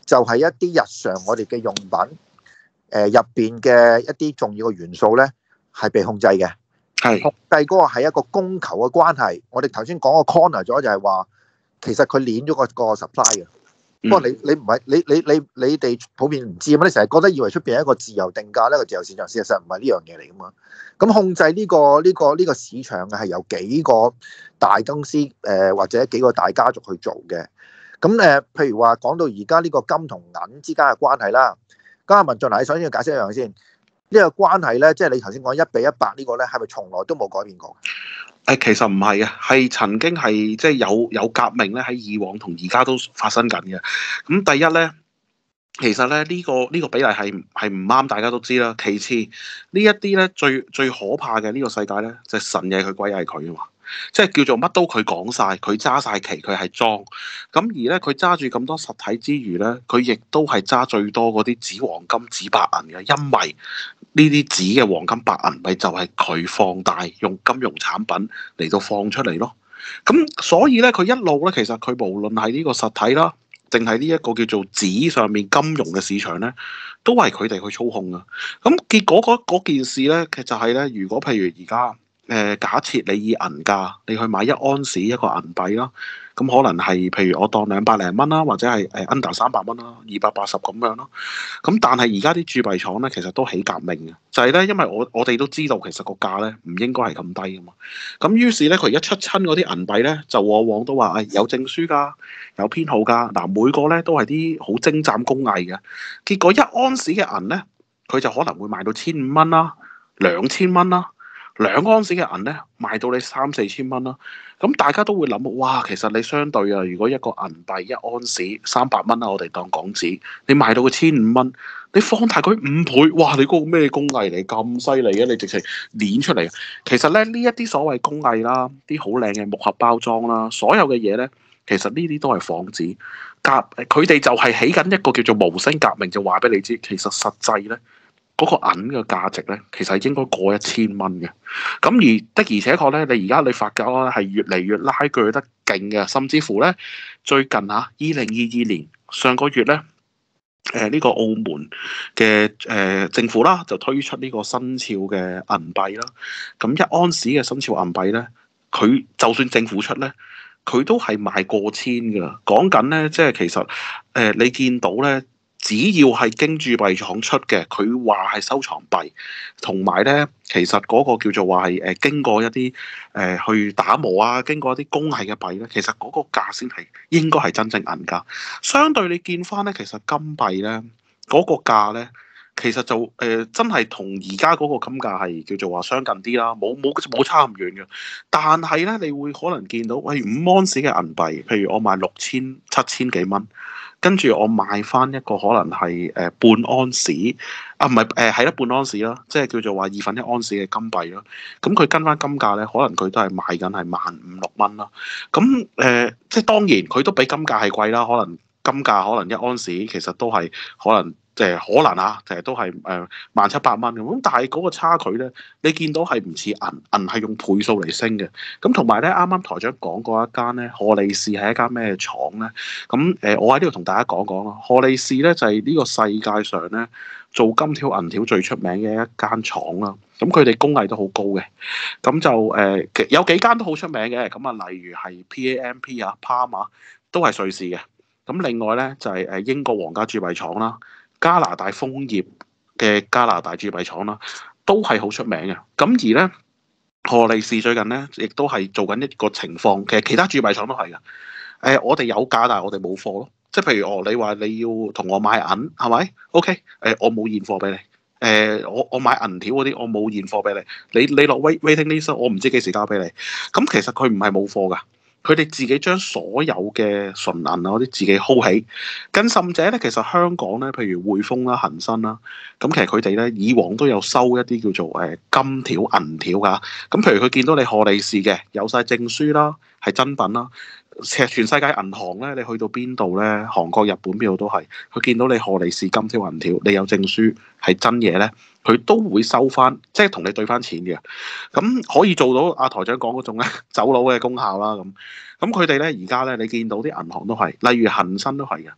就係一啲日常我哋嘅用品，誒入邊嘅一啲重要嘅元素咧，係被控制嘅。 係控制嗰個係一個供求嘅關係。我哋頭先講個 corner 咗就係話，其實佢攣咗個個 supply 嘅。不過你你唔係你你你你哋普遍唔知啊嘛，你成日覺得以為出邊係一個自由定價咧，個自由市場，事實上唔係呢樣嘢嚟噶嘛。咁控制呢個呢個呢個市場嘅係由幾個大公司誒或者幾個大家族去做嘅。咁誒，譬如話講到而家呢個金同銀之間嘅關係啦，咁阿文進，你首先要解釋一樣先，呢個關係咧，即係你頭先講一比一百呢個咧，係咪從來都冇改變過？ 誒，其實唔係嘅，係曾經係即係有有革命咧，喺以往同而家都發生緊嘅。咁第一咧，其實咧呢個呢個比例係係唔啱，大家都知啦。其次呢一啲咧最最可怕嘅呢個世界咧，就係神嘢佢鬼係佢啊嘛。即係叫做乜都佢講晒，佢揸晒旗，佢係裝。咁而咧，佢揸住咁多實體之餘咧，佢亦都係揸最多嗰啲紙黃金、紙白銀嘅，因為呢啲紙嘅黃金白銀咪就係佢放大用金融產品嚟到放出嚟咯。咁所以咧，佢一路咧，其實佢無論係呢個實體啦，定係呢一個叫做紙上面金融嘅市場咧，都係佢哋去操控啊。咁結果嗰嗰件事咧，其實就係咧，如果譬如而家。誒、呃，假設你以銀價，你去買一安士一個銀幣啦，咁可能係譬如我當兩百零蚊啦，或者係誒 under 三百蚊啦，二百八十咁樣咯。咁但係而家啲鑄幣廠咧，其實都起革命嘅，就係、是、咧，因為我我哋都知道其實個價咧唔應該係咁低噶嘛。咁於是咧，佢一出親嗰啲銀幣咧，就往往都話誒、哎、有證書㗎，有編號㗎。嗱，每個咧都係啲好精湛工藝嘅。結果一安士嘅銀咧，佢就可能會賣到千五蚊啦，兩千蚊啦。兩安士嘅銀咧賣到你三四千蚊啦，咁大家都會諗，哇！其實你相對啊，如果一個銀幣一安士三百蚊啦，我哋當港紙，你賣到個千五蚊，你放大佢五倍，哇！你嗰個咩工藝嚟咁犀利嘅？你直情攣出嚟。其實咧呢一啲所謂工藝啦，啲好靚嘅木盒包裝啦，所有嘅嘢咧，其實呢啲都係仿紙革，佢哋就係起緊一個叫做無聲革命，就話俾你知，其實實際咧。嗰個銀嘅價值咧，其實應該過一千蚊嘅。咁而的而且確咧，你而家你發覺咧係越嚟越拉鋸得勁嘅，甚至乎咧最近嚇二零二二年上個月咧，誒、呃、呢、呢個澳門嘅誒、呃、政府啦，就推出呢個新潮嘅銀幣啦。咁一安士嘅新潮銀幣咧，佢就算政府出咧，佢都係賣過千㗎。講緊咧，即係其實誒、呃、你見到咧。只要係經鑄幣廠出嘅，佢話係收藏幣，同埋咧，其實嗰個叫做話係誒經過一啲誒、呃、去打磨啊，經過一啲工藝嘅幣咧，其實嗰個價先係應該係真正銀價。相對你見翻咧，其實金幣咧嗰、嗰個價咧，其實就誒、呃、真係同而家嗰個金價係叫做話相近啲啦，冇冇冇差咁遠嘅。但係咧，你會可能見到，喂五安士嘅銀幣，譬如我賣六千七千幾蚊。跟住我買翻一個可能係誒半安士啊，唔係誒係一半安士啦，即係叫做話二分一安士嘅金幣啦。咁佢跟翻金價咧，可能佢都係賣緊係萬五六蚊啦。咁誒、呃，即係當然佢都比金價係貴啦。可能金價可能一安士其實都係可能。即係可能啊，其實都係誒萬七八蚊咁，咁但係嗰個差距咧，你見到係唔似銀，銀係用倍數嚟升嘅。咁同埋咧，啱啱台長講過一間咧，荷利士係一間咩廠咧？咁誒、呃，我喺呢度同大家講講咯。荷利士咧就係、是、呢個世界上咧做金條銀條最出名嘅一間廠啦。咁佢哋工藝都好高嘅。咁就誒、呃、有幾間都好出名嘅。咁啊，例如係 P A M P 啊、Parma 都係瑞士嘅。咁另外咧就係、是、誒英國皇家鑄幣廠啦。加拿大楓葉嘅加拿大鑄幣廠啦，都係好出名嘅。咁而咧，荷利士最近咧，亦都係做緊一個情況。其實其他鑄幣廠都係嘅。誒、呃，我哋有價，但係我哋冇貨咯。即係譬如哦，你話你要同我買銀，係咪？OK，誒、呃，我冇現貨俾你。誒、呃，我我買銀條嗰啲，我冇現貨俾你。你你落 wait waiting list，我唔知幾時交俾你。咁其實佢唔係冇貨㗎。佢哋自己將所有嘅純銀啊嗰啲自己 hold 起，更甚者咧，其實香港咧，譬如匯豐啦、恒生啦，咁其實佢哋咧以往都有收一啲叫做誒金條銀條㗎。咁譬如佢見到你荷利士嘅有晒證書啦，係真品啦。其實全世界銀行咧，你去到邊度咧，韓國、日本邊度都係，佢見到你荷利士金條銀條，你有證書係真嘢咧，佢都會收翻，即係同你對翻錢嘅。咁可以做到阿台長講嗰種咧走佬嘅功效啦。咁咁佢哋咧而家咧，你見到啲銀行都係，例如恒生都係嘅。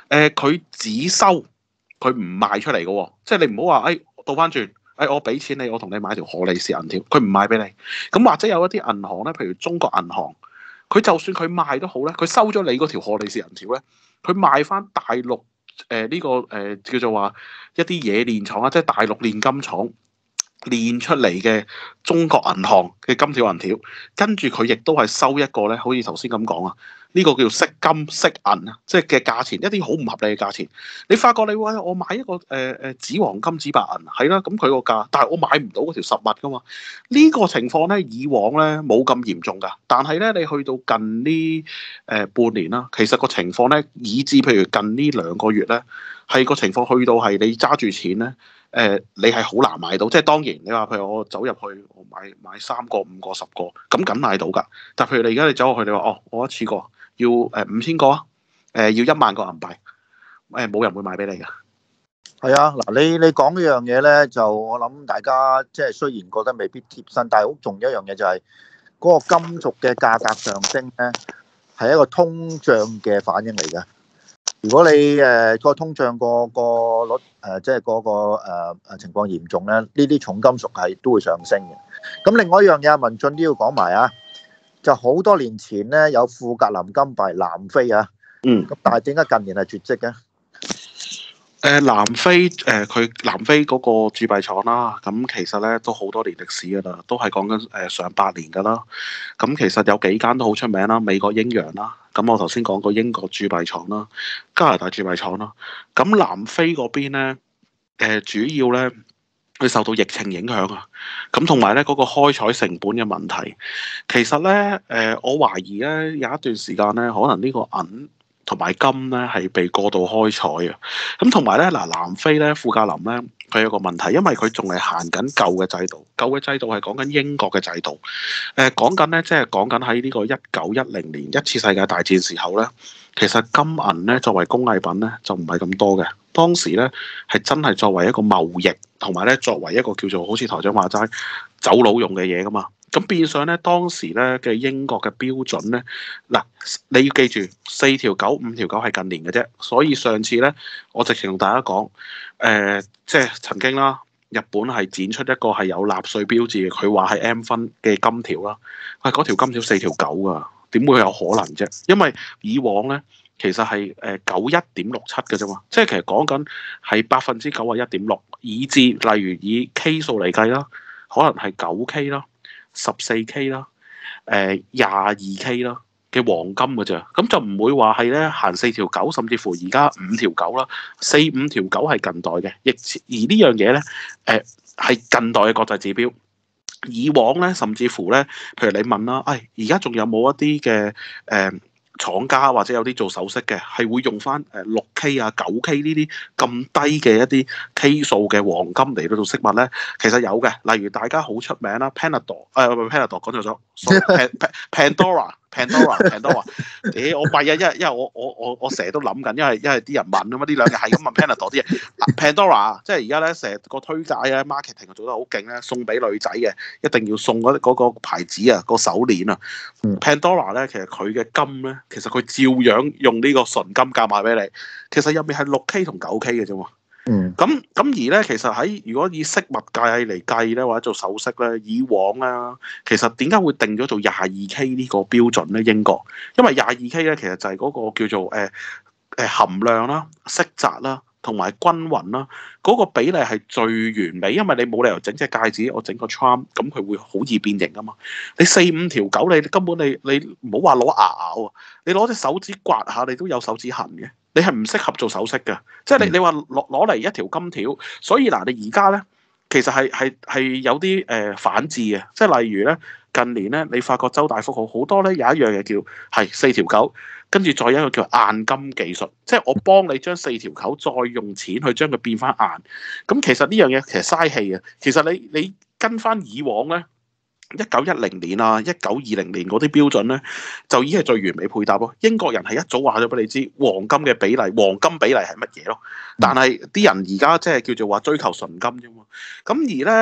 誒佢只收佢唔賣出嚟嘅喎，即係你唔好話誒倒翻轉。誒、我俾錢你，我同你買條荷利是銀條，佢唔賣俾你。咁或者有一啲銀行咧，譬如中國銀行，佢就算佢賣都好咧，佢收咗你嗰條荷利是銀條咧，佢賣翻大陸誒呢、呃這個誒、呃、叫做話一啲冶煉廠啊，即係大陸煉金廠煉出嚟嘅中國銀行嘅金條銀條，跟住佢亦都係收一個咧，好似頭先咁講啊。呢個叫息金息銀啊，即係嘅價錢，一啲好唔合理嘅價錢。你發覺你話我買一個誒誒紙黃金紙白銀係啦，咁佢個價，但係我買唔到嗰條實物噶嘛。呢、這個情況咧，以往咧冇咁嚴重㗎，但係咧你去到近呢誒、呃、半年啦，其實個情況咧，以至譬如近呢兩個月咧，係個情況去到係你揸住錢咧。誒、呃，你係好難買到，即係當然你話譬如我走入去，我買買三個、五個、十個，咁梗買到㗎。但譬如你而家你走入去，你話哦，我一次過要誒、呃、五千個啊，誒、呃、要一萬個銀幣，誒、呃、冇人會買俾你㗎。 係啊，嗱，你你講呢樣嘢咧，就我諗大家即係雖然覺得未必貼身，但係好重要一樣嘢就係嗰個金屬嘅價格上升咧，係一個通脹嘅反應嚟嘅。如果你誒個通脹個個率誒即係嗰個誒誒情況嚴重咧，呢啲重金屬係都會上升嘅。咁另外一樣嘢，文進都要講埋啊，就好多年前咧有富格林金幣南非啊， 嗯， 咁但係點解近年係絕跡嘅？ 誒、呃、南非誒佢、呃、南非嗰個鑄幣廠啦，咁其實咧都好多年歷史㗎啦，都係講緊誒上百年㗎啦。咁其實有幾間都好出名啦，美國英洋啦，咁我頭先講過英國鑄幣廠啦，加拿大鑄幣廠啦。咁南非嗰邊咧，誒、呃、主要咧佢受到疫情影響啊，咁同埋咧嗰個開採成本嘅問題，其實咧誒、呃、我懷疑咧有一段時間咧，可能呢個銀同埋金咧係被過度開採啊，咁同埋咧嗱南非咧富格林咧佢有個問題，因為佢仲係行緊舊嘅制度，舊嘅制度係講緊英國嘅制度，誒講緊咧即係講緊喺呢個一九一零年一次世界大戰時候咧，其實金銀咧作為工藝品咧就唔係咁多嘅，當時咧係真係作為一個貿易同埋咧作為一個叫做好似台長話齋走佬用嘅嘢噶嘛。咁變相咧，當時咧嘅英國嘅標準咧，嗱你要記住四條九、五條九係近年嘅啫。所以上次咧，我直情同大家講，誒、呃，即係曾經啦，日本係展出一個係有納粹標誌嘅，佢話係 M 分嘅金條啦。喂、哎，嗰條金條四條九㗎，點會有可能啫？因為以往咧，其實係誒九一點六七嘅啫嘛，即係其實講緊係百分之九啊一點六，以至例如以 K 數嚟計啦，可能係九 K 啦。十四 K 啦，誒廿二 K 啦嘅黃金㗎咋，咁就唔會話係咧行四條九，甚至乎而家五條九啦，四五條九係近代嘅，亦而呢樣嘢咧，誒、呃、係近代嘅國際指標。以往咧，甚至乎咧，譬如你問啦，誒而家仲有冇一啲嘅誒？呃廠家或者有啲做首飾嘅，係會用翻誒六 K 啊、九 K 呢啲咁低嘅一啲 K 數嘅黃金嚟到做飾物咧，其實有嘅。例如大家好出名啦，Panadol 誒唔係 Panadol 講錯咗，Pandora Pandora Pandora，誒我弊啊，因為因為我我我我成日都諗緊，因為因為啲人問啊嘛，呢兩日係咁問 Panadol 啲嘢，Pandora 即係而家咧成日個推介啊 marketing 做得好勁咧，送俾女仔嘅一定要送嗰嗰個牌子啊，個手鏈啊，Pandora 咧其實佢嘅金咧。其實佢照樣用呢個純金價賣俾你，其實入面係六 K 同九 K 嘅啫嘛。嗯。咁咁而咧，其實喺如果以飾物界嚟計咧，或者做首飾咧，以往啊，其實點解會定咗做廿二 K 呢個標準咧？英國，因為廿二 K 咧，其實就係嗰個叫做誒誒、呃、含量啦、色澤啦。同埋均勻啦，嗰、那個比例係最完美，因為你冇理由整隻戒指，我整個 charm，咁佢會好易變形噶嘛。你四五條九，你根本你你唔好話攞牙咬啊，你攞隻手指刮下，你都有手指痕嘅。你係唔適合做首飾嘅，即係你你話攞攞嚟一條金條，所以嗱，你而家咧其實係係係有啲誒、呃、反智嘅，即係例如咧近年咧，你發覺周大福好好多咧有一樣嘢叫係四條九。跟住再有一個叫硬金技術，即係我幫你將四條九再用錢去將佢變翻硬。咁其實呢樣嘢其實嘥氣嘅。其實你你跟翻以往咧，一九一零年啊，一九二零年嗰啲標準咧，就已經係最完美配搭咯。英國人係一早話咗俾你知黃金嘅比例，黃金比例係乜嘢咯。但係啲人而家即係叫做話追求純金啫嘛。咁而咧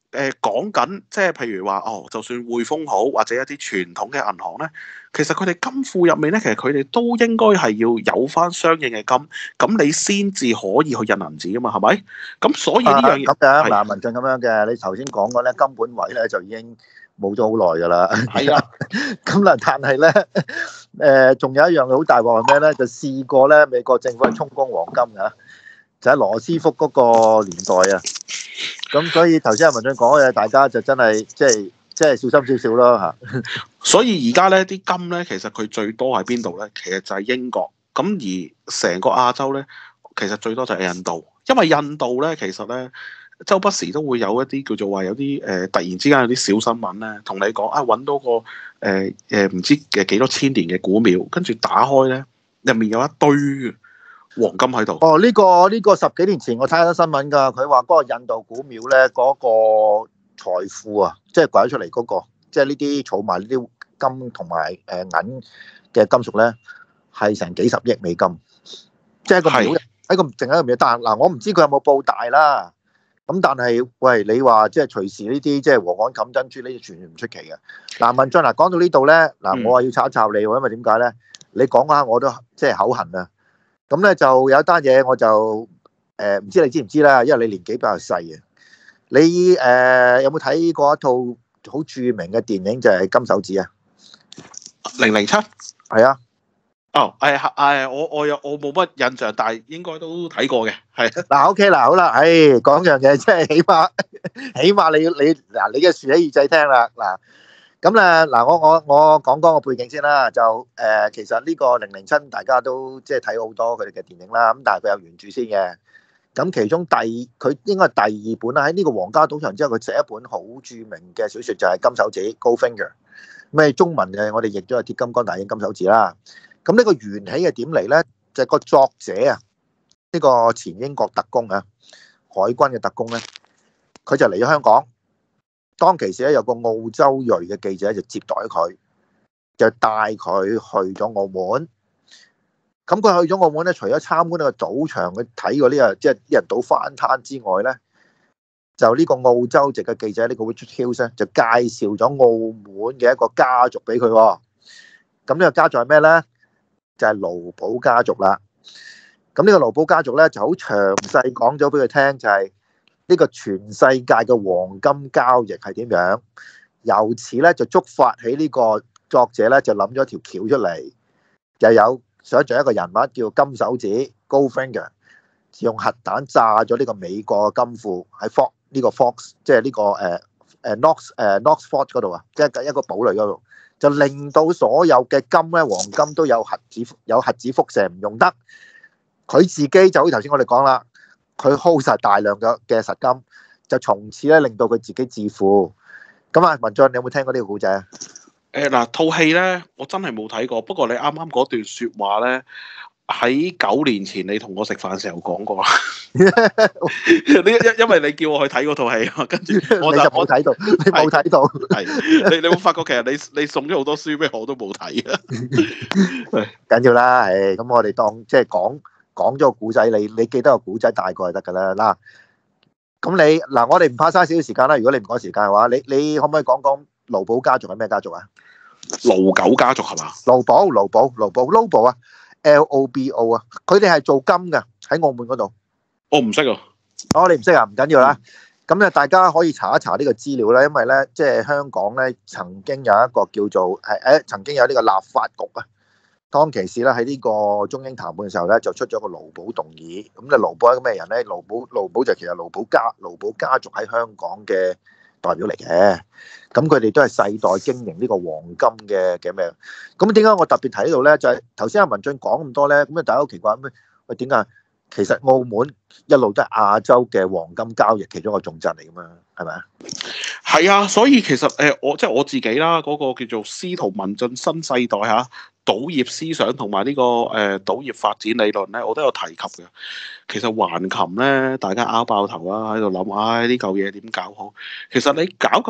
誒講緊，即係譬如話哦，就算匯豐好或者一啲傳統嘅銀行咧，其實佢哋金庫入面咧，其實佢哋都應該係要有翻相應嘅金，咁你先至可以去印銀紙噶嘛，係咪？咁所以呢啊樣嘢咁樣係嗱，文進咁樣嘅，你頭先講過咧金本位咧就已經冇咗好耐㗎啦。 係啊， 咁啦，但係咧誒，仲有一樣好大鑊係咩咧？就試過咧，美國政府係充公黃金㗎，就喺羅斯福嗰個年代啊。咁所以頭先阿文進講嘅，大家就真係即係即係小心少少咯嚇。 所以而家咧啲金咧，其實佢最多喺邊度咧？其實就係英國。咁而成個亞洲咧，其實最多就係印度，因為印度咧其實咧，周不時都會有一啲叫做話有啲誒、呃，突然之間有啲小新聞咧，同你講啊，揾到個誒誒唔知嘅幾多千年嘅古廟，跟住打開咧，入面有一堆黃金喺度。 哦，呢、個呢、個十幾年前我睇咗新聞㗎，佢話嗰個印度古廟咧，嗰、個財富啊，即係掘咗出嚟嗰、個，即係呢啲儲埋呢啲金同埋誒銀嘅金屬咧，係成幾十億美金，即係個廟係喺個淨係一個廟。但嗱，我唔知佢有冇報大啦。咁但係，喂，你話即係隨時呢啲即係禾稈冚珍珠呢啲，全然唔出奇嘅。嗱，文進嗱講到呢度咧，嗱我話要炒一炒你喎，因為點解咧？你講下我都即係口痕啊。咁咧就有一單嘢我就誒唔、呃、知你知唔知啦，因為你年紀比較細嘅。你誒、呃、有冇睇過一套好著名嘅電影就係、是《金手指》啊？ 零零七。 係啊。 哦，誒誒，我我有我冇乜印象，但係應該都睇過嘅，係。 嗱，OK 嗱，好啦，誒講樣嘢，即係起碼起碼你你嗱你嘅豎起耳仔聽啦，嗱咁咧嗱我我我講講個背景先啦，就誒、呃、其實呢個零零七大家都即係睇好多佢哋嘅電影啦，咁但係佢有原著先嘅，咁其中第佢應該係第二本啦，喺呢個皇家賭場之後，佢寫一本好著名嘅小説就係、是《金手指》（Goldfinger），咩中文嘅我哋譯咗係《鐵金剛大英金手指》啦。咁呢個緣起係點嚟咧？就係、是、個作者啊，呢、這個前英國特工啊，海軍嘅特工咧，佢就嚟咗香港。當其時咧，有個澳洲裔嘅記者就接待佢，就帶佢去咗澳門。咁佢去咗澳門咧，除咗參觀呢個賭場，去睇過呢個即係啲人賭翻攤之外咧，就呢個澳洲籍嘅記者呢、這個 Richard Hughes 咧，就介紹咗澳門嘅一個家族俾佢。咁呢個家族係咩咧？就係盧寶家族啦。咁呢個盧寶家族咧就好詳細講咗俾佢聽，就係呢個全世界嘅黃金交易係點樣。由此咧就觸發起呢個作者咧就諗咗條橋出嚟，又有想像一個人物叫金手指 Goldfinger， 用核彈炸咗呢個美國嘅金庫喺 Fox 呢個 Fox，即係呢個誒誒 Knox 誒 Knoxford 嗰度啊，即係一個堡壘嗰度。就令到所有嘅金咧，黃金都有核子有核子輻射唔用得。佢自己就好似頭先我哋講啦，佢 hold 曬大量嘅嘅實金，就從此咧令到佢自己致富。咁啊，文進，你有冇聽過呢個故仔啊？ 誒嗱，套戲咧，我真係冇睇過。不過你啱啱嗰段説話咧，喺九年前你同我食飯時候講過啦。你因因為你叫我去睇嗰套戲啊，跟住我就冇睇到，你冇睇到。 係你你會發覺其實你你送咗好多書俾我都冇睇啊。 緊要啦，誒咁我哋當即係講講咗個古仔，你你記得個古仔大概就得㗎啦。嗱，咁你嗱我哋唔怕嘥少少時間啦。如果你唔趕時間嘅話，你你可唔可以講講盧寶家族係咩家族啊？ 盧九家族係嘛？ 盧寶盧寶盧寶 Lobo 啊 ，L O B O 啊，佢哋係做金㗎喺澳門嗰度。 我唔識啊。 哦，你唔識啊？唔緊要啦。咁咧，大家可以查一查呢個資料啦，因為咧，即係香港咧曾經有一個叫做係誒，曾經有呢個立法局啊。當其時咧喺呢個中英談判嘅時候咧，就出咗個盧寶動議。咁咧，盧寶係個咩人咧？盧寶盧寶就其實盧寶家盧寶家族喺香港嘅代表嚟嘅。咁佢哋都係世代經營呢個黃金嘅嘅咩？咁點解我特別睇呢度咧？就係頭先阿文進講咁多咧，咁啊大家好奇怪咩？喂，點解？其實澳門一路都係亞洲嘅黃金交易其中一個重鎮嚟噶嘛，係咪啊？ 係啊，所以其實誒、呃，我即係我自己啦，嗰、那個叫做司徒文進新世代嚇賭業思想同埋呢個誒、呃、賭業發展理論咧，我都有提及嘅。其實橫琴咧，大家拗爆頭啦，喺度諗，唉呢嚿嘢點搞好？其實你搞咁多，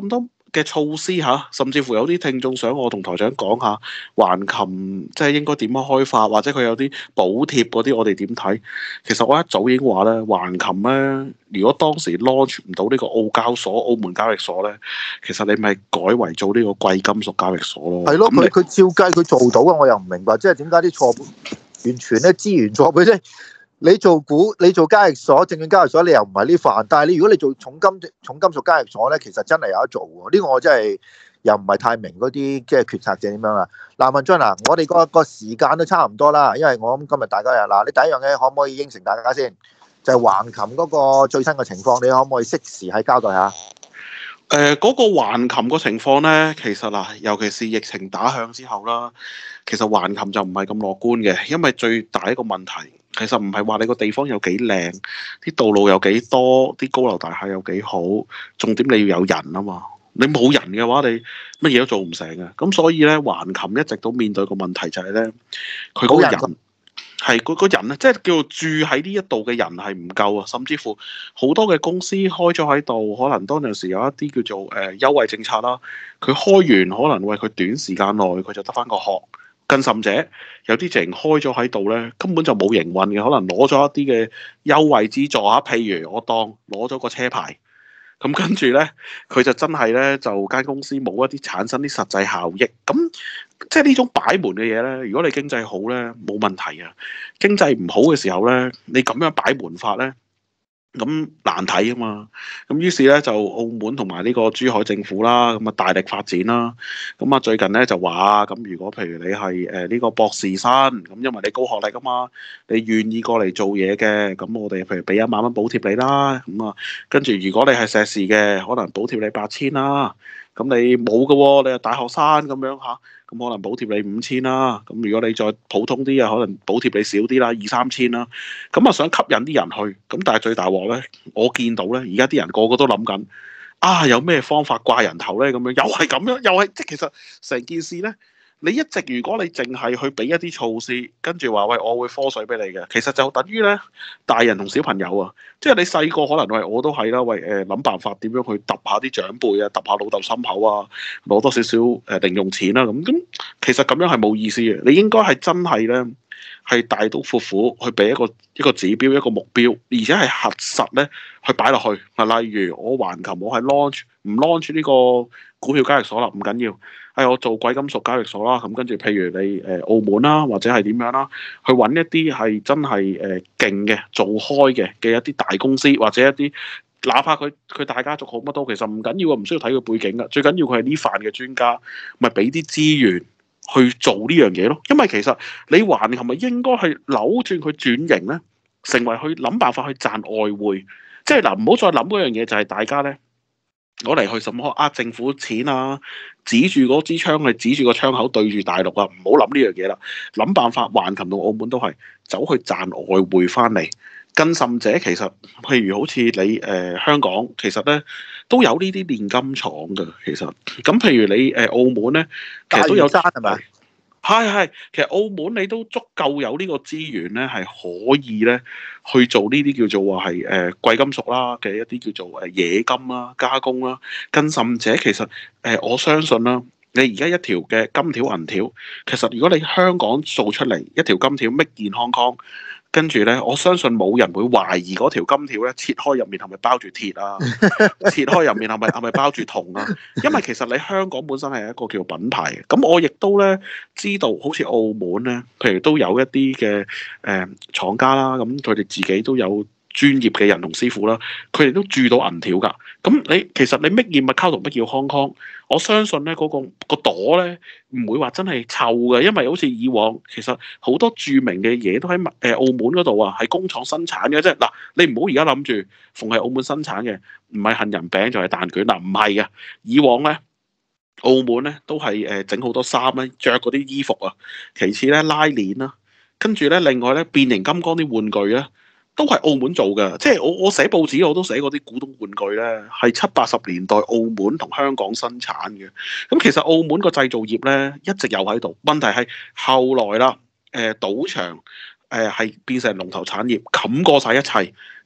嘅措施嚇，甚至乎有啲聽眾想我同台長講下橫琴即係應該點樣開發，或者佢有啲補貼嗰啲，我哋點睇？其實我一早已經話咧，橫琴咧，如果當時 launch 唔到呢個澳交所、澳門交易所咧，其實你咪改為做呢個貴金屬交易所咯。 係咯， 咁你佢佢照計佢做到啊！我又唔明白，即係點解啲錯判完全咧資源錯配即係你做股，你做交易所、證券交易所，你又唔係呢範，但係你如果你做重金重金屬交易所咧，其實真係有得做喎。呢個我真係又唔係太明嗰啲即係決策者點樣啦。嗱，文進嗱，我哋個個時間都差唔多啦，因為我諗今日大家又嗱，你第一樣嘢可唔可以應承大家先？就係橫琴嗰個最新嘅情況，你可唔可以適時喺交代下？ 誒嗰、呃那個橫琴個情況咧，其實嗱，尤其是疫情打響之後啦，其實橫琴就唔係咁樂觀嘅，因為最大一個問題其實唔係話你個地方有幾靚，啲道路有幾多，啲高樓大廈有幾好，重點你要有人啊嘛，你冇人嘅話，你乜嘢都做唔成嘅。咁所以咧，橫琴一直都面對個問題就係咧，佢嗰個人。係嗰個人咧，即係叫做住喺呢一度嘅人係唔夠啊，甚至乎好多嘅公司開咗喺度，可能當陣時有一啲叫做誒、呃、優惠政策啦，佢開完可能為佢短時間內佢就得返個殼，更甚者有啲直情開咗喺度咧，根本就冇營運嘅，可能攞咗一啲嘅優惠資助啊，譬如我當攞咗個車牌。咁跟住咧，佢就真係咧，就間公司冇一啲產生啲實際效益。咁即係呢種擺門嘅嘢咧，如果你經濟好咧，冇問題啊。經濟唔好嘅時候咧，你咁樣擺門法咧，咁難睇啊嘛。咁於是咧就澳門同埋呢個珠海政府啦，咁啊大力發展啦。咁啊最近咧就話咁如果譬如你係誒呢個博士生，咁因為你高學歷啊嘛，你願意過嚟做嘢嘅，咁我哋譬如俾一萬蚊補貼你啦。咁啊，跟住如果你係碩士嘅，可能補貼你八千啦。咁你冇嘅喎，你係大學生咁樣嚇，咁可能補貼你五千啦。咁如果你再普通啲啊，可能補貼你少啲啦，二三千啦。咁啊想吸引啲人去，咁但係最大鑊咧，我見到咧，而家啲人個個都諗緊啊，有咩方法掛人頭咧？咁樣又係咁樣，又係即係其實成件事咧。你一直如果你淨係去俾一啲措施，跟住話喂，我會科水俾你嘅，其實就等於咧大人同小朋友啊，即係你細個可能喂我都係啦，喂誒諗、呃、辦法點樣去揼下啲長輩啊，揼下老豆心口啊，攞多少少誒零用錢啦咁，咁其實咁樣係冇意思嘅，你應該係真係咧係大刀闊斧去俾一個一個指標一個目標，而且係核實咧去擺落去啊，例如我橫琴我係 launch 唔 launch 呢個股票交易所啦，唔緊要。係、哎、我做貴金屬交易所啦，咁跟住譬如你誒、呃、澳門啦，或者係點樣啦，去揾一啲係真係誒勁嘅做開嘅嘅一啲大公司，或者一啲哪怕佢佢大家族好乜都，其實唔緊要啊，唔需要睇佢背景噶，最緊要佢係呢範嘅專家，咪俾啲資源去做呢樣嘢咯。因為其實你橫琴咪應該係扭轉佢轉型咧，成為去諗辦法去賺外匯，即係嗱唔好再諗嗰樣嘢，就係大家咧。攞嚟去什麼呃政府錢啊？指住嗰支槍係指住個槍口對住大陸啊！唔好諗呢樣嘢啦，諗辦法，橫琴同澳門都係走去賺外匯翻嚟。更甚者，其實譬如好似你誒、呃、香港，其實咧都有呢啲煉金廠嘅。其實咁譬如你誒、呃、澳門咧，其實都有山係咪？係係，其實澳門你都足夠有呢個資源咧，係可以咧去做呢啲叫做話係誒貴金屬啦嘅一啲叫做誒冶金啦、加工啦。更甚者，其實誒、呃、我相信啦，你而家一條嘅金條銀條，其實如果你香港做出嚟一條金條 Made in Hong Kong。跟住咧，我相信冇人會懷疑嗰條金條咧，切開入面係咪包住鐵啊？切開入面係咪係咪包住銅啊？因為其實你香港本身係一個叫品牌嘅，咁我亦都咧知道，好似澳門咧，譬如都有一啲嘅誒廠家啦，咁佢哋自己都有專業嘅人同師傅啦，佢哋都鑄到銀條㗎。咁你其實你 Make in Macau同 Make in Hong Kong，我相信咧嗰、嗰個、嗰個朵咧唔會話真係臭嘅，因為好似以往其實好多著名嘅嘢都喺誒、呃、澳門嗰度啊，喺工廠生產嘅啫。嗱，你唔好而家諗住逢係澳門生產嘅，唔係杏仁餅就係蛋卷嗱，唔係嘅。以往咧澳門咧都係誒整好多衫咧，着嗰啲衣服啊，其次咧拉鏈啦，跟住咧另外咧變形金剛啲玩具咧。都係澳門做嘅，即係我我寫報紙我都寫過啲古董玩具咧，係七八十年代澳門同香港生產嘅。咁其實澳門個製造業咧一直有喺度，問題係後來啦，誒、呃、賭場誒係、呃、變成龍頭產業，冚過晒一切。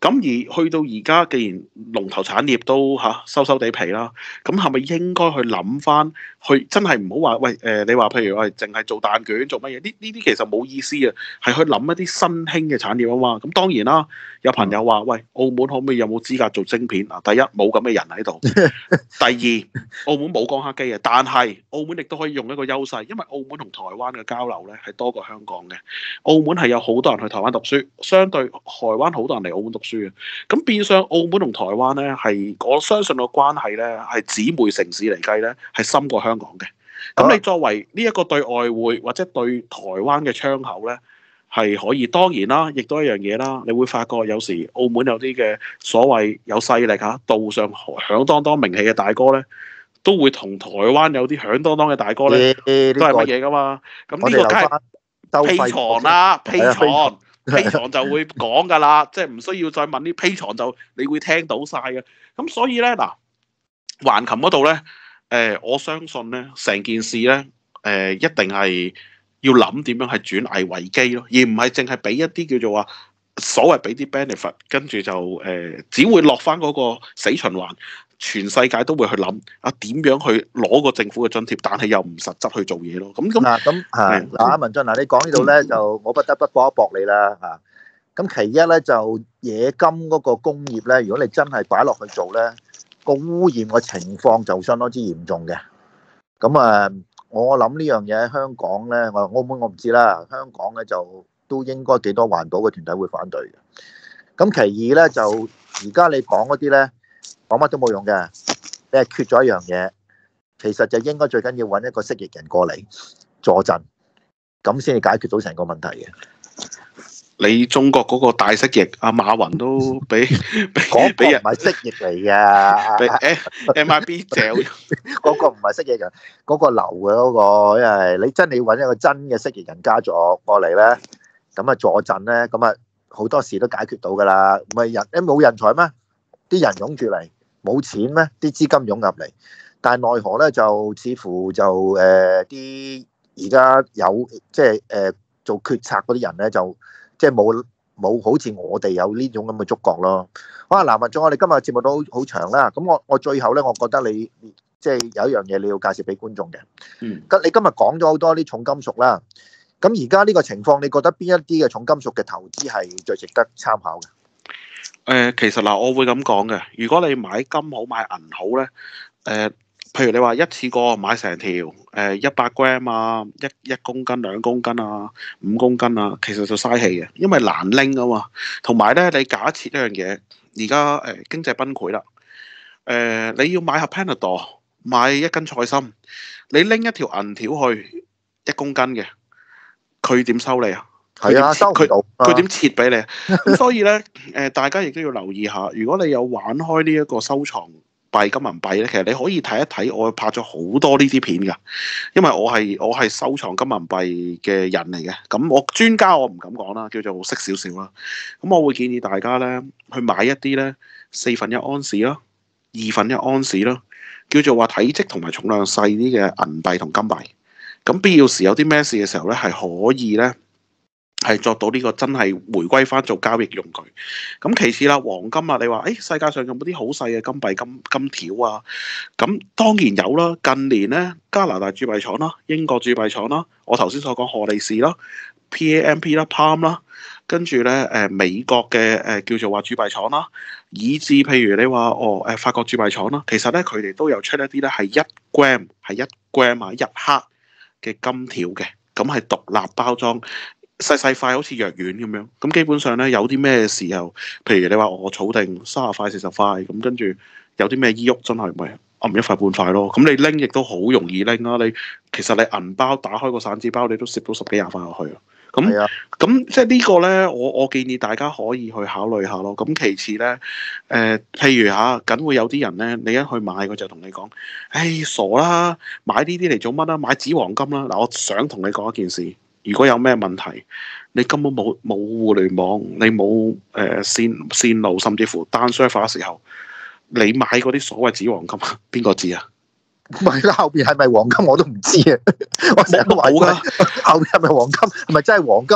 咁而去到而家，既然龍頭產業都嚇、啊、收收地皮啦，咁係咪應該去諗翻？去真係唔好話喂誒、呃，你話譬如我係淨係做蛋卷做乜嘢？呢呢啲其實冇意思啊，係去諗一啲新興嘅產業啊嘛。咁當然啦，有朋友話喂，澳門可唔可以有冇資格做晶片啊？第一冇咁嘅人喺度，第二澳門冇光刻機啊，但係澳門亦都可以用一個優勢，因為澳門同台灣嘅交流咧係多過香港嘅。澳門係有好多人去台灣讀書，相對台灣好多人嚟澳門讀書嘅。咁變相澳門同台灣咧係我相信個關係咧係姊妹城市嚟計咧係深過香港嘅。咁你作為呢一個對外匯或者對台灣嘅窗口咧係可以，當然啦，亦都一樣嘢啦。你會發覺有時澳門有啲嘅所謂有勢力嚇、啊、道上響當當名氣嘅大哥咧，都會同台灣有啲響當當嘅大哥咧，欸、都係乜嘢噶嘛？咁呢個梗係披床啦，披床。披床就會講㗎啦，即係唔需要再問啲披床就你會聽到晒嘅。咁所以咧嗱，橫琴嗰度咧，誒、呃、我相信咧成件事咧，誒、呃、一定係要諗點樣係轉危為機咯，而唔係淨係俾一啲叫做話所謂俾啲 benefit，跟住就誒、呃、只會落翻嗰個死循環。全世界都會去諗啊，點樣去攞個政府嘅津貼，但係又唔實質去做嘢咯。咁咁嗱咁係嗱，阿文進嗱，你講呢度咧就我不得不駁一駁你啦嚇。咁其一咧就冶金嗰個工業咧，如果你真係擺落去做咧，個污染嘅情況就相當之嚴重嘅。咁啊，我諗呢樣嘢喺香港咧，我澳門我唔知啦，香港咧就都應該幾多環保嘅團體會反對嘅。咁其二咧就而家你講嗰啲咧。講乜都冇用嘅，你係缺咗一樣嘢，其實就應該最緊要揾一個蜥蜴人過嚟坐鎮，咁先至解決到成個問題嘅。 你中國嗰個大蜥蜴阿馬雲都俾俾俾人唔係蜥蜴嚟嘅， 俾 M I B 嚼嗰個唔係蜥蜴人，嗰、嗰個流嘅嗰、嗰個，因為你真係要揾一個真嘅蜥蜴人家族過嚟咧，咁啊坐鎮咧，咁啊好多事都解決到噶啦，唔係人，你冇人才咩？啲人湧住嚟，冇錢咩？啲資金湧入嚟，但係奈何咧就似乎就誒啲而家有即係誒做決策嗰啲人咧就即係冇冇好似我哋有呢種咁嘅觸覺咯。好啊，嗱，文進，我哋今日節目都好好長啦。咁我我最後咧，我覺得你即係有一樣嘢你要介紹俾觀眾嘅。 嗯。 咁你今日講咗好多啲重金屬啦。咁而家呢個情況，你覺得邊一啲嘅重金屬嘅投資係最值得參考嘅？ 誒、呃，其實嗱，我會咁講嘅。如果你買金好買銀好咧，誒、呃，譬如你話一次過買成條誒一百 gram 啊，一一公斤、兩公斤啊、五公斤啊，其實就嘥氣嘅，因為難拎啊嘛。同埋咧，你假設一樣嘢，而家誒經濟崩潰啦，誒、呃，你要買盒 Panadol，買一斤菜心，你拎一條銀條去一公斤嘅，佢點收你啊？ 係啊，收唔到。 佢點切俾你？咁所以咧，誒、呃，大家亦都要留意下。如果你有玩開呢一個收藏幣金銀幣咧，其實你可以睇一睇，我拍咗好多呢啲片㗎。因為我係我係收藏金銀幣嘅人嚟嘅。咁我專家我唔敢講啦，叫做識少少啦。咁我會建議大家咧去買一啲咧四分一安士啦，二分一安士啦，叫做話體積同埋重量細啲嘅銀幣同金幣。咁必要時有啲咩事嘅時候咧，係可以咧。係作到呢個真係回歸翻做交易用具。咁其次啦，黃金啊，你話誒、哎、世界上有冇啲好細嘅金幣金金條啊？咁當然有啦。近年咧，加拿大鑄幣廠啦、英國鑄幣廠啦，我頭先所講荷利士啦、P A M P 啦、Palm 啦，跟住咧誒美國嘅誒、呃、叫做話鑄幣廠啦，以至譬如你話哦誒法國鑄幣廠啦，其實咧佢哋都有出一啲咧係一 gram 係一 gram 啊一克嘅金條嘅，咁係獨立包裝。細細塊好似藥丸咁樣，咁基本上咧有啲咩時候，譬如你話我儲定三十塊四十塊，咁跟住有啲咩依郁，真係咪揞一塊半塊咯？咁你拎亦都好容易拎啊！你其實你銀包打開個散紙包，你都攝到十幾廿塊落去啊！咁咁、啊、即係呢個咧，我我建議大家可以去考慮下咯。咁其次咧，誒、呃、譬如嚇，梗會有啲人咧，你一去買佢就同你講，唉傻啦，買呢啲嚟做乜啊？買紙黃金啦！嗱，我想同你講一件事。如果有咩問題，你根本冇冇互聯網，你冇誒、呃、線線路，甚至乎單 server 嘅時候，你買嗰啲所謂紙黃金，邊個知啊？ 唔係啦，後邊係咪黃金我都唔知啊！我成日都話㗎，後邊係咪黃金？係咪真係黃金？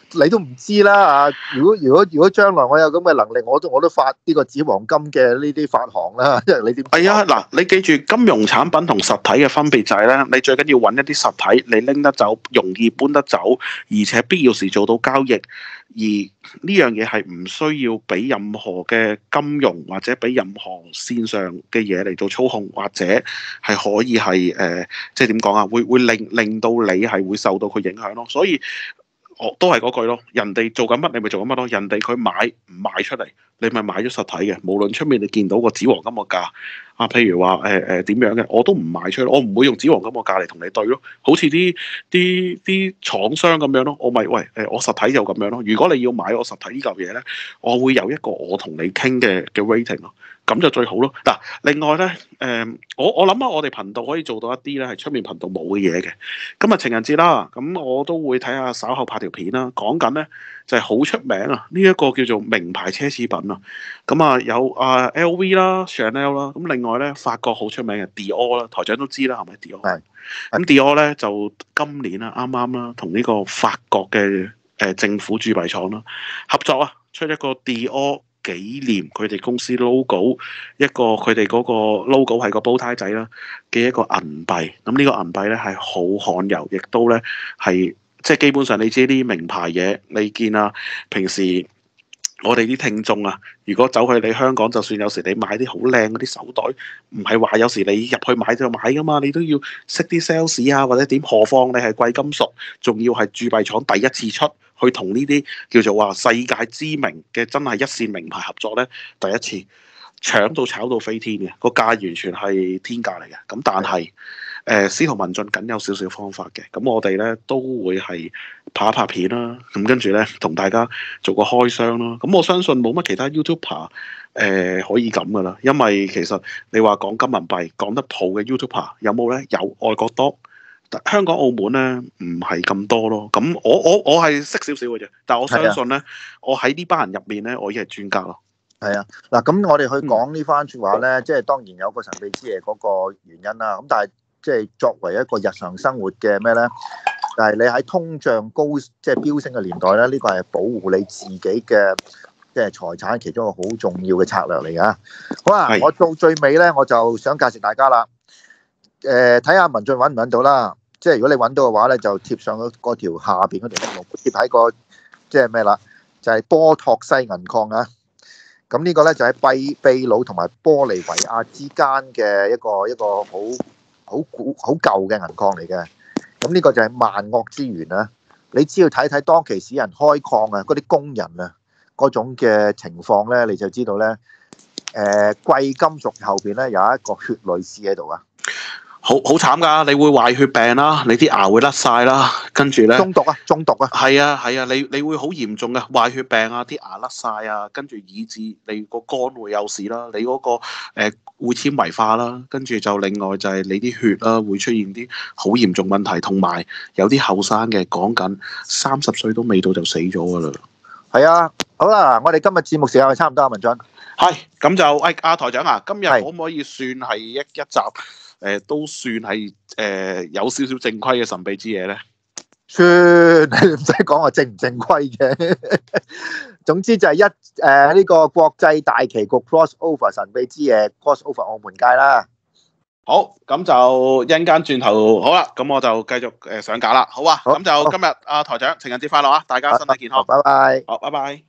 你都唔知啦啊！如果如果如果將來我有咁嘅能力，我都我都發呢個紙黃金嘅呢啲發行啦，因為你點知係啊，嗱，你記住金融產品同實體嘅分別就係咧，你最緊要揾一啲實體，你拎得走，容易搬得走，而且必要時做到交易。而呢樣嘢係唔需要俾任何嘅金融或者俾任何線上嘅嘢嚟到操控，或者係可以係誒、呃，即係點講啊？會會令令到你係會受到佢影響咯。所以我都係嗰句咯，人哋做緊乜你咪做緊乜咯。人哋佢買唔賣出嚟，你咪買咗實體嘅。無論出面你見到個紙黃金個價啊，譬如話誒誒點樣嘅，我都唔賣出去，我唔會用紙黃金個價嚟同你對咯。好似啲啲啲廠商咁樣咯，我咪喂誒、呃，我實體就咁樣咯。如果你要買我實體呢嚿嘢咧，我會有一個我同你傾嘅嘅 rating 咯。咁就最好咯。嗱，另外咧，誒、呃，我我諗下，我哋頻道可以做到一啲咧，係出面頻道冇嘅嘢嘅。今日情人節啦，咁我都會睇下稍後拍條片啦，講緊咧就係、是、好出名啊！呢、這、一個叫做名牌奢侈品啊，咁啊有啊 L V 啦、Chanel 啦，咁另外咧法國好出名嘅 Dior 啦，台長都知啦，係咪 Dior？係。咁 Dior 咧就今年啊啱啱啦，同呢個法國嘅誒、呃、政府鑄幣廠啦合作啊，出一個 Dior。紀念佢哋公司 logo 一個佢哋嗰個 logo 係個煲呔仔啦嘅一個銀幣，咁呢個銀幣咧係好罕有，亦都咧係即係基本上你知啲名牌嘢，你見啊平時我哋啲聽眾啊，如果走去你香港，就算有時你買啲好靚嗰啲手袋，唔係話有時你入去買就買噶嘛，你都要識啲 sales 啊或者點，何況你係貴金屬，仲要係鑄幣廠第一次出。去同呢啲叫做話世界知名嘅真係一線名牌合作咧，第一次搶到炒到飛天嘅，個價完全係天價嚟嘅。咁但係誒、呃、司徒文進緊有少少方法嘅，咁我哋咧都會係拍一拍片啦，咁跟住咧同大家做個開箱啦。咁我相信冇乜其他 YouTuber 誒、呃、可以咁噶啦，因為其實你話講金銀幣講得鋪嘅 YouTuber 有冇咧？有，外國多。香港、澳門咧唔係咁多咯，咁我我我係識少少嘅啫，但係我相信咧，我喺呢班人入面咧，我已經係專家咯。 係啊，嗱，咁我哋去講呢番説話咧，嗯、即係當然有個神秘之夜嗰個原因啦。咁但係即係作為一個日常生活嘅咩咧，但係你喺通脹高即係飆升嘅年代咧，呢、呢個係保護你自己嘅即係財產其中一個好重要嘅策略嚟㗎。好啊，是我到最尾咧，我就想介紹大家啦。誒，睇下文進揾唔揾到啦。即係如果你揾到嘅話咧，就貼上嗰嗰條下邊嗰條，貼喺個即係咩啦？就係、是、波托西銀礦啊！咁呢個咧就喺秘秘魯同埋玻利維亞之間嘅一個一個好好古好舊嘅銀礦嚟嘅。咁呢個就係萬惡之源啊！你只要睇睇當其時人開礦啊，嗰啲工人啊嗰種嘅情況咧，你就知道咧，誒、呃、貴金屬後邊咧有一個血淚史喺度啊！ 好好慘噶，你會壞血病啦，你啲牙會甩晒啦，跟住咧中毒啊，中毒啊， 係啊係啊，你你會好嚴重嘅壞血病啊，啲牙甩晒啊，跟住以致你個肝會有事啦，你嗰、那個誒、呃、會纖維化啦，跟住就另外就係你啲血啦會出現啲好嚴重問題，同埋有啲後生嘅講緊三十歲都未到就死咗噶啦。 係啊，好啦，我哋今日節目時間係差唔多啊，文進。 係，咁就誒阿、哎、台長啊，今日可唔可以算係一一集？誒、呃、都算係誒、呃、有少少正規嘅神秘之夜咧， 算你唔使講話正唔正規嘅，總之就係一誒呢、呃這個國際大棋局 cross over 神秘之夜 cross over 澳門街啦。好， 咁就一陣間轉頭好啦，咁我就繼續誒上架啦，好啊，咁好就今日阿好、啊、台長情人節快樂啊，大家身體健康， 拜拜， 好，拜拜。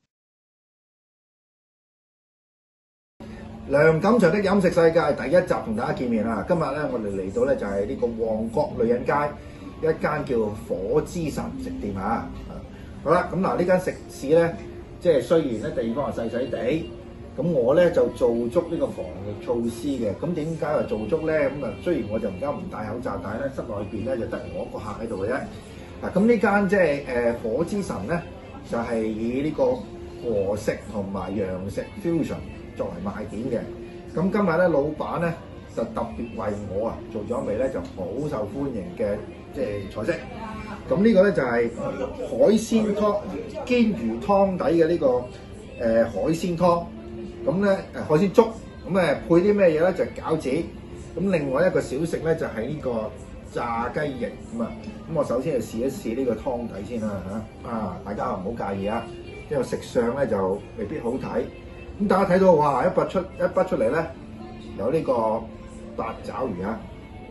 梁錦祥的飲食世界第一集同大家見面啦！今日咧，我哋嚟到咧就係呢個旺角女人街一間叫火之神食店啊！好啦，咁嗱呢間食肆咧，即係雖然咧地方係細細地，咁我咧就做足呢個防疫措施嘅。咁點解話做足咧？咁啊，雖然我就而家唔戴口罩，但係咧室內邊咧就得我一個客喺度嘅啫。嗱，咁呢間即係誒火之神咧，就係、是、以呢個和食同埋洋食 fusion作為賣點嘅，咁今日咧老闆咧就特別為我啊做咗一味咧就好受歡迎嘅即係菜式，咁呢個咧就係海鮮湯堅魚湯底嘅呢、這個誒、呃、海鮮湯，咁咧誒海鮮粥，咁誒配啲咩嘢咧就係、餃子，咁另外一個小食咧就係、是、呢個炸雞翼咁啊！咁我首先就試一試呢個湯底先啦嚇，啊大家唔好介意啊，因為食相咧就未必好睇。咁大家睇到哇，一筆出一筆出嚟咧，有呢個八爪魚啊，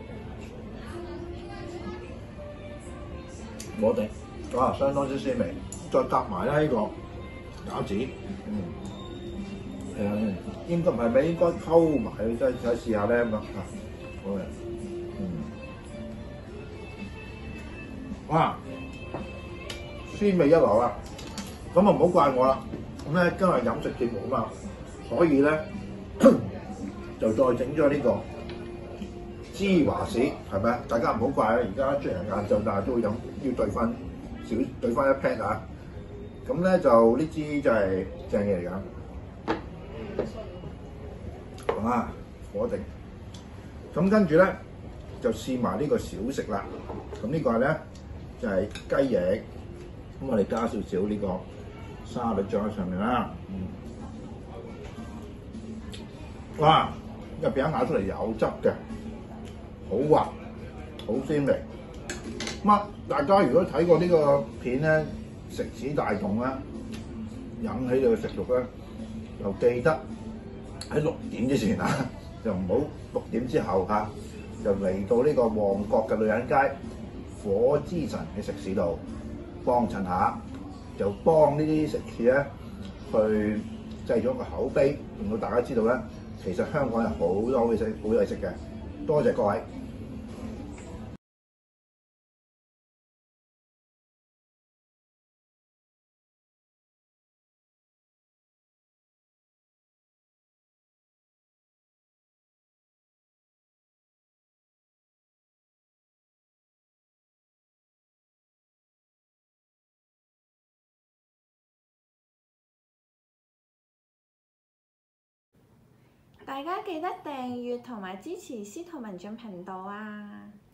我哋哇相當之鮮味，再夾埋咧呢個餃子，嗯，係啊，應該唔係咪應該溝埋，再再試下咧咁啊，好嘅，嗯，哇，鮮味一流啊！咁啊唔好怪我啦，咁咧今日飲食節目啊嘛，所以咧就再整咗呢個芝華士，係咪啊？大家唔好怪啊！而家雖然晏晝，但係都會飲，要兌翻少兌翻一 pat 啊！咁咧就呢支就係正嘢嚟㗎，係嘛？火定。咁跟住咧就試埋呢個小食啦。咁呢個咧就係、是、雞翼，咁我哋加少少呢個沙律醬喺上面啦。嗯，哇！入邊一咬出嚟有汁嘅，好滑，好鮮味。咁啊，大家如果睇過呢個片咧，食指大動啦，引起你嘅食慾咧，就記得喺六點之前啊，就唔好六點之後嚇，就嚟到呢個旺角嘅女人街火之神嘅食肆度幫襯下，就幫呢啲食肆咧去製咗個口碑，令到大家知道咧，其實香港有好多好嘢食，好嘢食嘅。多謝各位。 大家記得訂閱同埋支持司徒文進頻道啊！